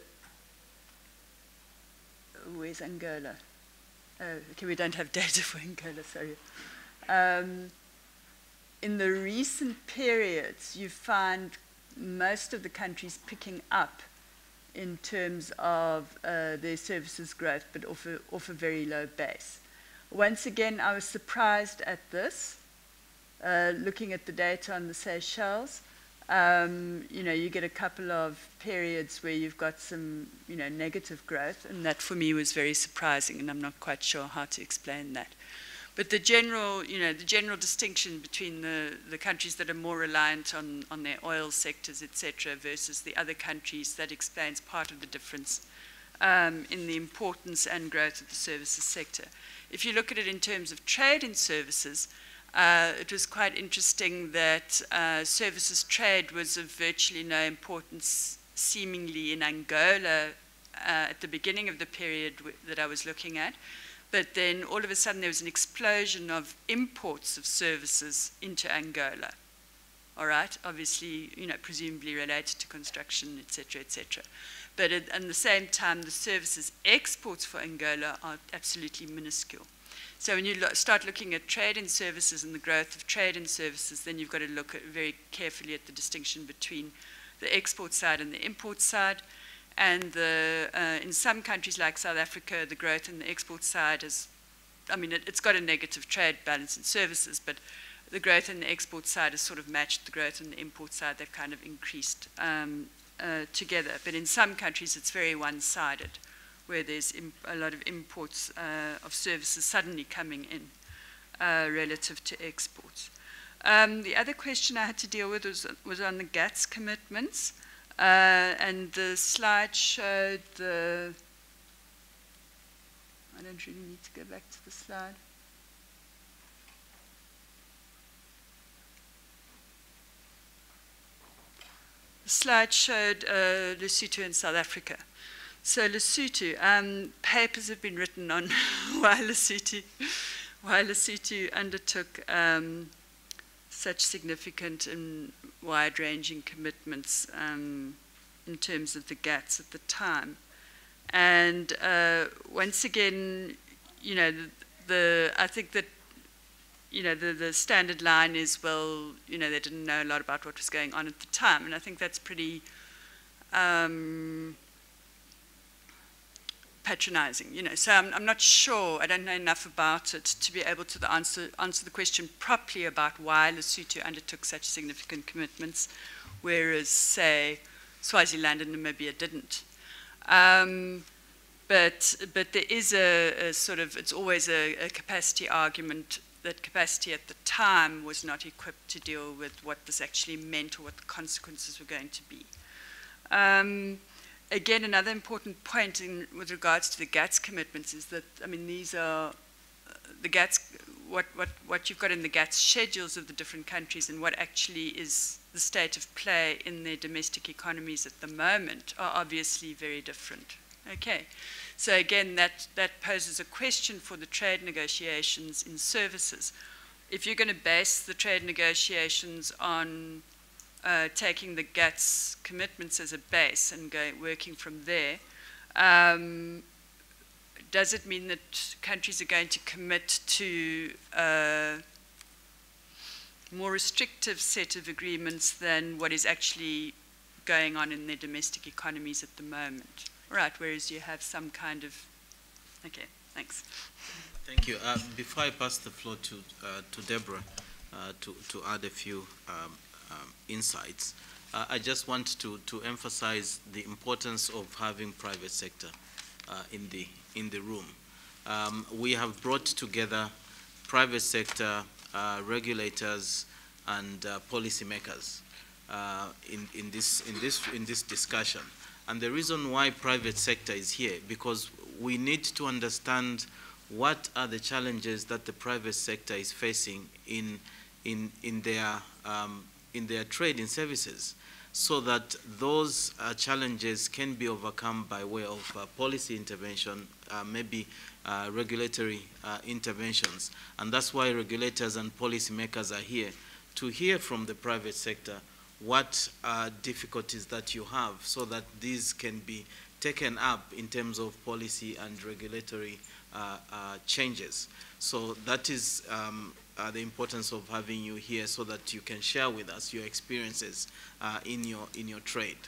where's Angola? Oh, okay, we don't have data for Angola, sorry. Um, in the recent periods, you find most of the countries picking up in terms of uh, their services growth, but off a, off a very low base. Once again, I was surprised at this, uh, looking at the data on the Seychelles. Um, you know, you get a couple of periods where you've got some, you know, negative growth, and that for me was very surprising, and I'm not quite sure how to explain that. But the general, you know, the general distinction between the, the countries that are more reliant on, on their oil sectors, et cetera, versus the other countries, that explains part of the difference um, in the importance and growth of the services sector. If you look at it in terms of trade in services, Uh, it was quite interesting that uh, services trade was of virtually no importance seemingly in Angola uh, at the beginning of the period w that I was looking at. But then all of a sudden there was an explosion of imports of services into Angola. All right, obviously, you know, presumably related to construction, et cetera, et cetera. But at, at the same time, the services exports for Angola are absolutely minuscule. So when you lo start looking at trade and services and the growth of trade and services, then you've got to look at very carefully at the distinction between the export side and the import side. And the, uh, in some countries like South Africa, the growth in the export side is, I mean, it, it's got a negative trade balance in services, but the growth in the export side has sort of matched the growth in the import side. They've kind of increased um, uh, together. But in some countries, it's very one-sided, where there's a lot of imports uh, of services suddenly coming in uh, relative to exports. Um, the other question I had to deal with was, was on the GATS commitments. Uh, and the slide showed the, I don't really need to go back to the slide. The slide showed uh, Lesotho and South Africa. So Lesotho, um, papers have been written on why Lesotho, why Lesotho undertook um, such significant and wide-ranging commitments um, in terms of the GATS at the time. And uh, once again, you know, the, the I think that, you know, the, the standard line is, well, you know, they didn't know a lot about what was going on at the time. And I think that's pretty um, patronizing, you know. So I'm, I'm not sure, I don't know enough about it to be able to the answer, answer the question properly about why Lesotho undertook such significant commitments, whereas, say, Swaziland and Namibia didn't. Um, but, but there is a, a sort of, it's always a, a capacity argument that capacity at the time was not equipped to deal with what this actually meant or what the consequences were going to be. Um, Again, another important point in, with regards to the GATS commitments is that, I mean, these are uh, the GATS, what, what, what you've got in the GATS schedules of the different countries and what actually is the state of play in their domestic economies at the moment are obviously very different. Okay, so again, that, that poses a question for the trade negotiations in services. If you're going to base the trade negotiations on Uh, taking the GATS commitments as a base and going, working from there, um, does it mean that countries are going to commit to a more restrictive set of agreements than what is actually going on in their domestic economies at the moment? Right, whereas you have some kind of, okay, thanks. Thank you. Uh, before I pass the floor to, uh, to Deborah uh, to, to add a few um, Um, insights. Uh, I just want to, to emphasize the importance of having private sector uh, in the in the room. Um, we have brought together private sector uh, regulators and uh, policymakers uh, in in this in this in this discussion. And the reason why private sector is here, because we need to understand what are the challenges that the private sector is facing in in in their um, in their trade in services, so that those uh, challenges can be overcome by way of uh, policy intervention, uh, maybe uh, regulatory uh, interventions. And that's why regulators and policymakers are here, to hear from the private sector what uh, difficulties that you have, so that these can be taken up in terms of policy and regulatory uh, uh, changes. So that is um, Uh, the importance of having you here, so that you can share with us your experiences uh, in your in your trade.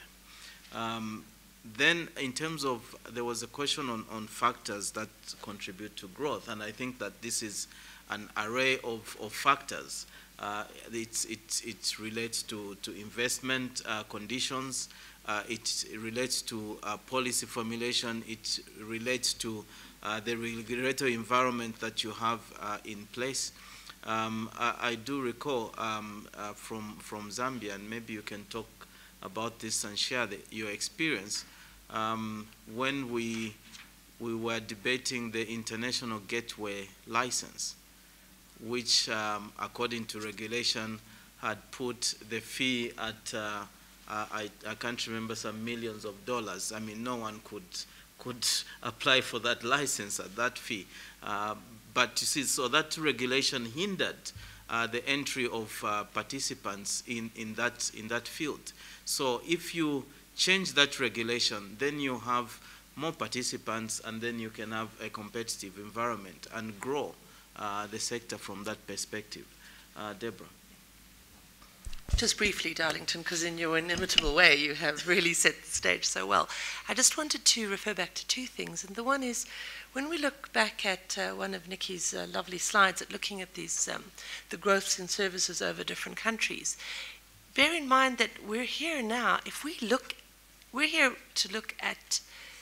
Um, then, in terms of, there was a question on, on factors that contribute to growth, and I think that this is an array of, of factors. Uh, it's, it, it relates to, to investment uh, conditions, uh, it relates to uh, policy formulation, it relates to uh, the regulatory environment that you have uh, in place. Um, I, I do recall um, uh, from, from Zambia, and maybe you can talk about this and share the, your experience, um, when we, we were debating the international gateway license, which um, according to regulation had put the fee at, uh, uh, I, I can't remember, some millions of dollars. I mean, no one could, could apply for that license at that fee. Uh, But you see, so that regulation hindered uh, the entry of uh, participants in, in, that, in that field. So if you change that regulation, then you have more participants, and then you can have a competitive environment and grow uh, the sector from that perspective. Uh, Deborah. Just briefly, Darlington, because in your inimitable way you have really set the stage so well. I just wanted to refer back to two things, and the one is when we look back at uh, one of Nikki's uh, lovely slides at looking at these um, the growths in services over different countries, bear in mind that we're here now. If we look, we're here to look at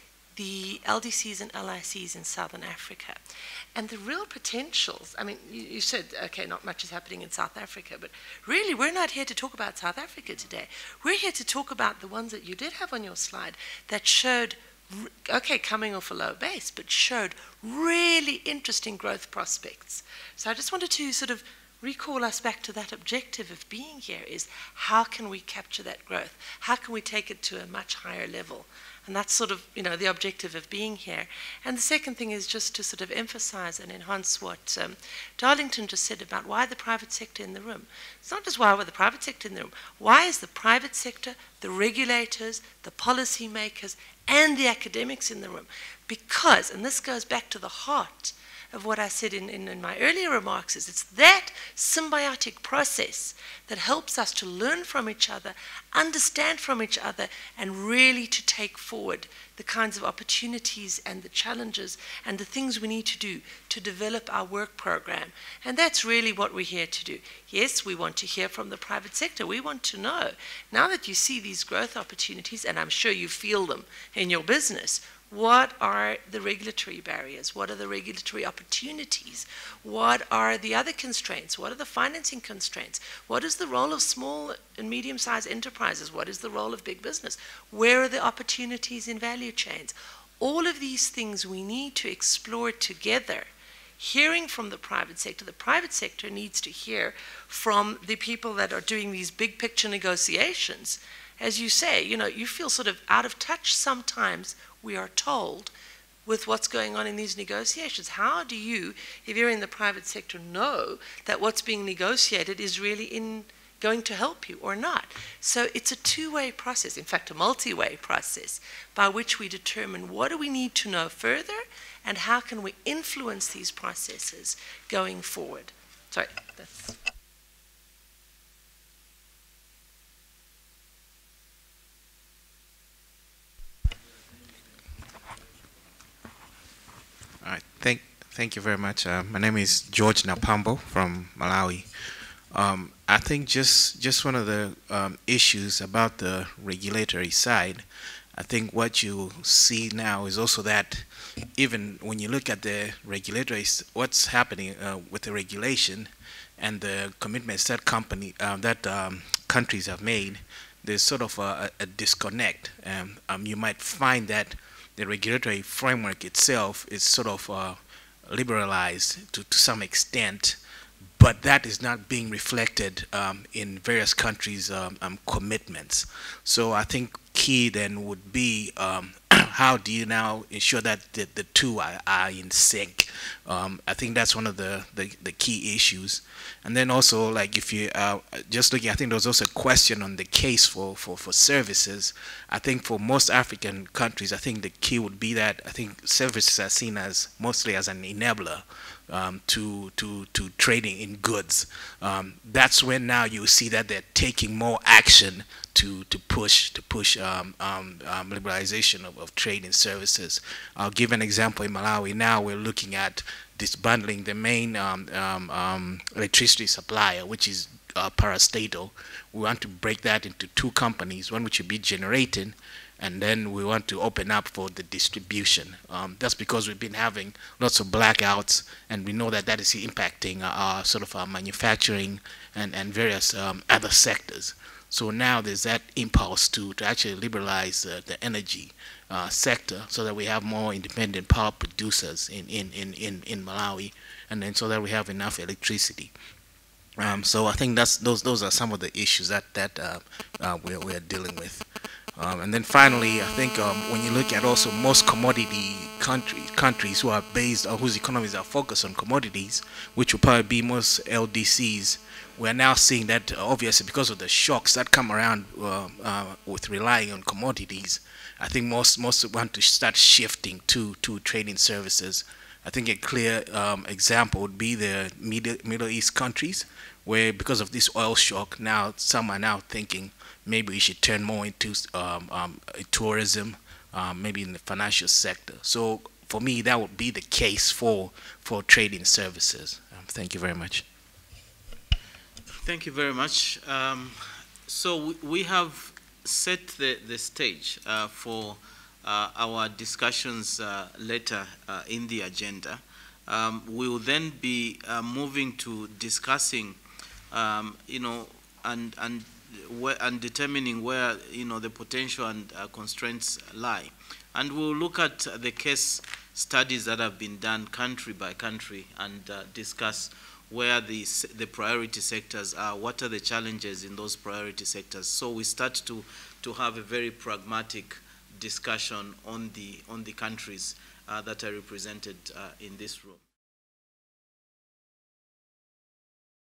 the L D Cs and L I Cs in Southern Africa. And the real potentials, I mean, you, you said, okay, not much is happening in South Africa, but really we're not here to talk about South Africa today. We're here to talk about the ones that you did have on your slide that showed, okay, coming off a low base, but showed really interesting growth prospects. So I just wanted to sort of recall us back to that objective of being here is how can we capture that growth? How can we take it to a much higher level? And that's sort of, you know, the objective of being here. And the second thing is just to sort of emphasize and enhance what um, Darlington just said about why the private sector in the room. It's not just why we're the private sector in the room. Why is the private sector, the regulators, the policymakers, and the academics in the room? Because, and this goes back to the heart of what I said in, in, in my earlier remarks, is it's that symbiotic process that helps us to learn from each other, understand from each other, and really to take forward the kinds of opportunities and the challenges and the things we need to do to develop our work program. And that's really what we're here to do. Yes, we want to hear from the private sector. We want to know, now that you see these growth opportunities, and I'm sure you feel them in your business, what are the regulatory barriers? What are the regulatory opportunities? What are the other constraints? What are the financing constraints? What is the role of small and medium-sized enterprises? What is the role of big business? Where are the opportunities in value chains? All of these things we need to explore together, hearing from the private sector. The private sector needs to hear from the people that are doing these big picture negotiations. As you say, you know, you feel sort of out of touch sometimes, we are told, with what's going on in these negotiations. How do you, if you're in the private sector, know that what's being negotiated is really in going to help you or not? So it's a two-way process, in fact a multi-way process, by which we determine what do we need to know further and how can we influence these processes going forward. Sorry, that's... All right, thank, thank you very much. Uh, my name is George Napambo from Malawi. Um, I think just, just one of the um, issues about the regulatory side, I think what you see now is also that even when you look at the regulatory, what's happening uh, with the regulation and the commitments that company, uh, that um, countries have made, there's sort of a, a disconnect. Um, um, you might find that the regulatory framework itself is sort of uh, liberalized to, to some extent, but that is not being reflected um, in various countries' um, um, commitments. So I think key then would be um, how do you now ensure that the, the two are, are in sync? Um, I think that's one of the, the, the key issues. And then also, like if you, uh, just looking, I think there was also a question on the case for, for, for services. I think for most African countries, I think the key would be that I think services are seen as mostly as an enabler um, to, to, to trading in goods. Um, that's when now you see that they're taking more action to, to push, to push um, um, um, liberalization of, of trade in services. I'll give an example in Malawi. Now we're looking at disbundling the main um, um, um, electricity supplier, which is uh, parastatal. We want to break that into two companies, one which will be generating, and then we want to open up for the distribution. Um, that's because we've been having lots of blackouts, and we know that that is impacting our sort of our manufacturing and, and various um, other sectors. So now there's that impulse to, to actually liberalize uh, the energy uh, sector so that we have more independent power producers in, in, in, in, in Malawi, and then so that we have enough electricity. Um, so I think that's those those are some of the issues that, that uh, uh, we're, we're dealing with. Um, and then finally, I think um, when you look at also most commodity countries, countries who are based or whose economies are focused on commodities, which will probably be most L D Cs, we're now seeing that uh, obviously because of the shocks that come around uh, uh, with relying on commodities, I think most most want to start shifting to to trading services I think a clear um, example would be the Middle, Middle East countries, where because of this oil shock, now some are now thinking maybe we should turn more into um, um, tourism, um, maybe in the financial sector. So for me, that would be the case for, for trading services. Um, thank you very much. Thank you very much. Um, so we, we have set the, the stage uh, for uh, our discussions uh, later uh, in the agenda. Um, we will then be uh, moving to discussing, um, you know, and, and, where, and determining where, you know, the potential and uh, constraints lie. And we'll look at the case studies that have been done country by country and uh, discuss where the, the priority sectors are, what are the challenges in those priority sectors. So we start to, to have a very pragmatic discussion on the, on the countries uh, that are represented uh, in this room.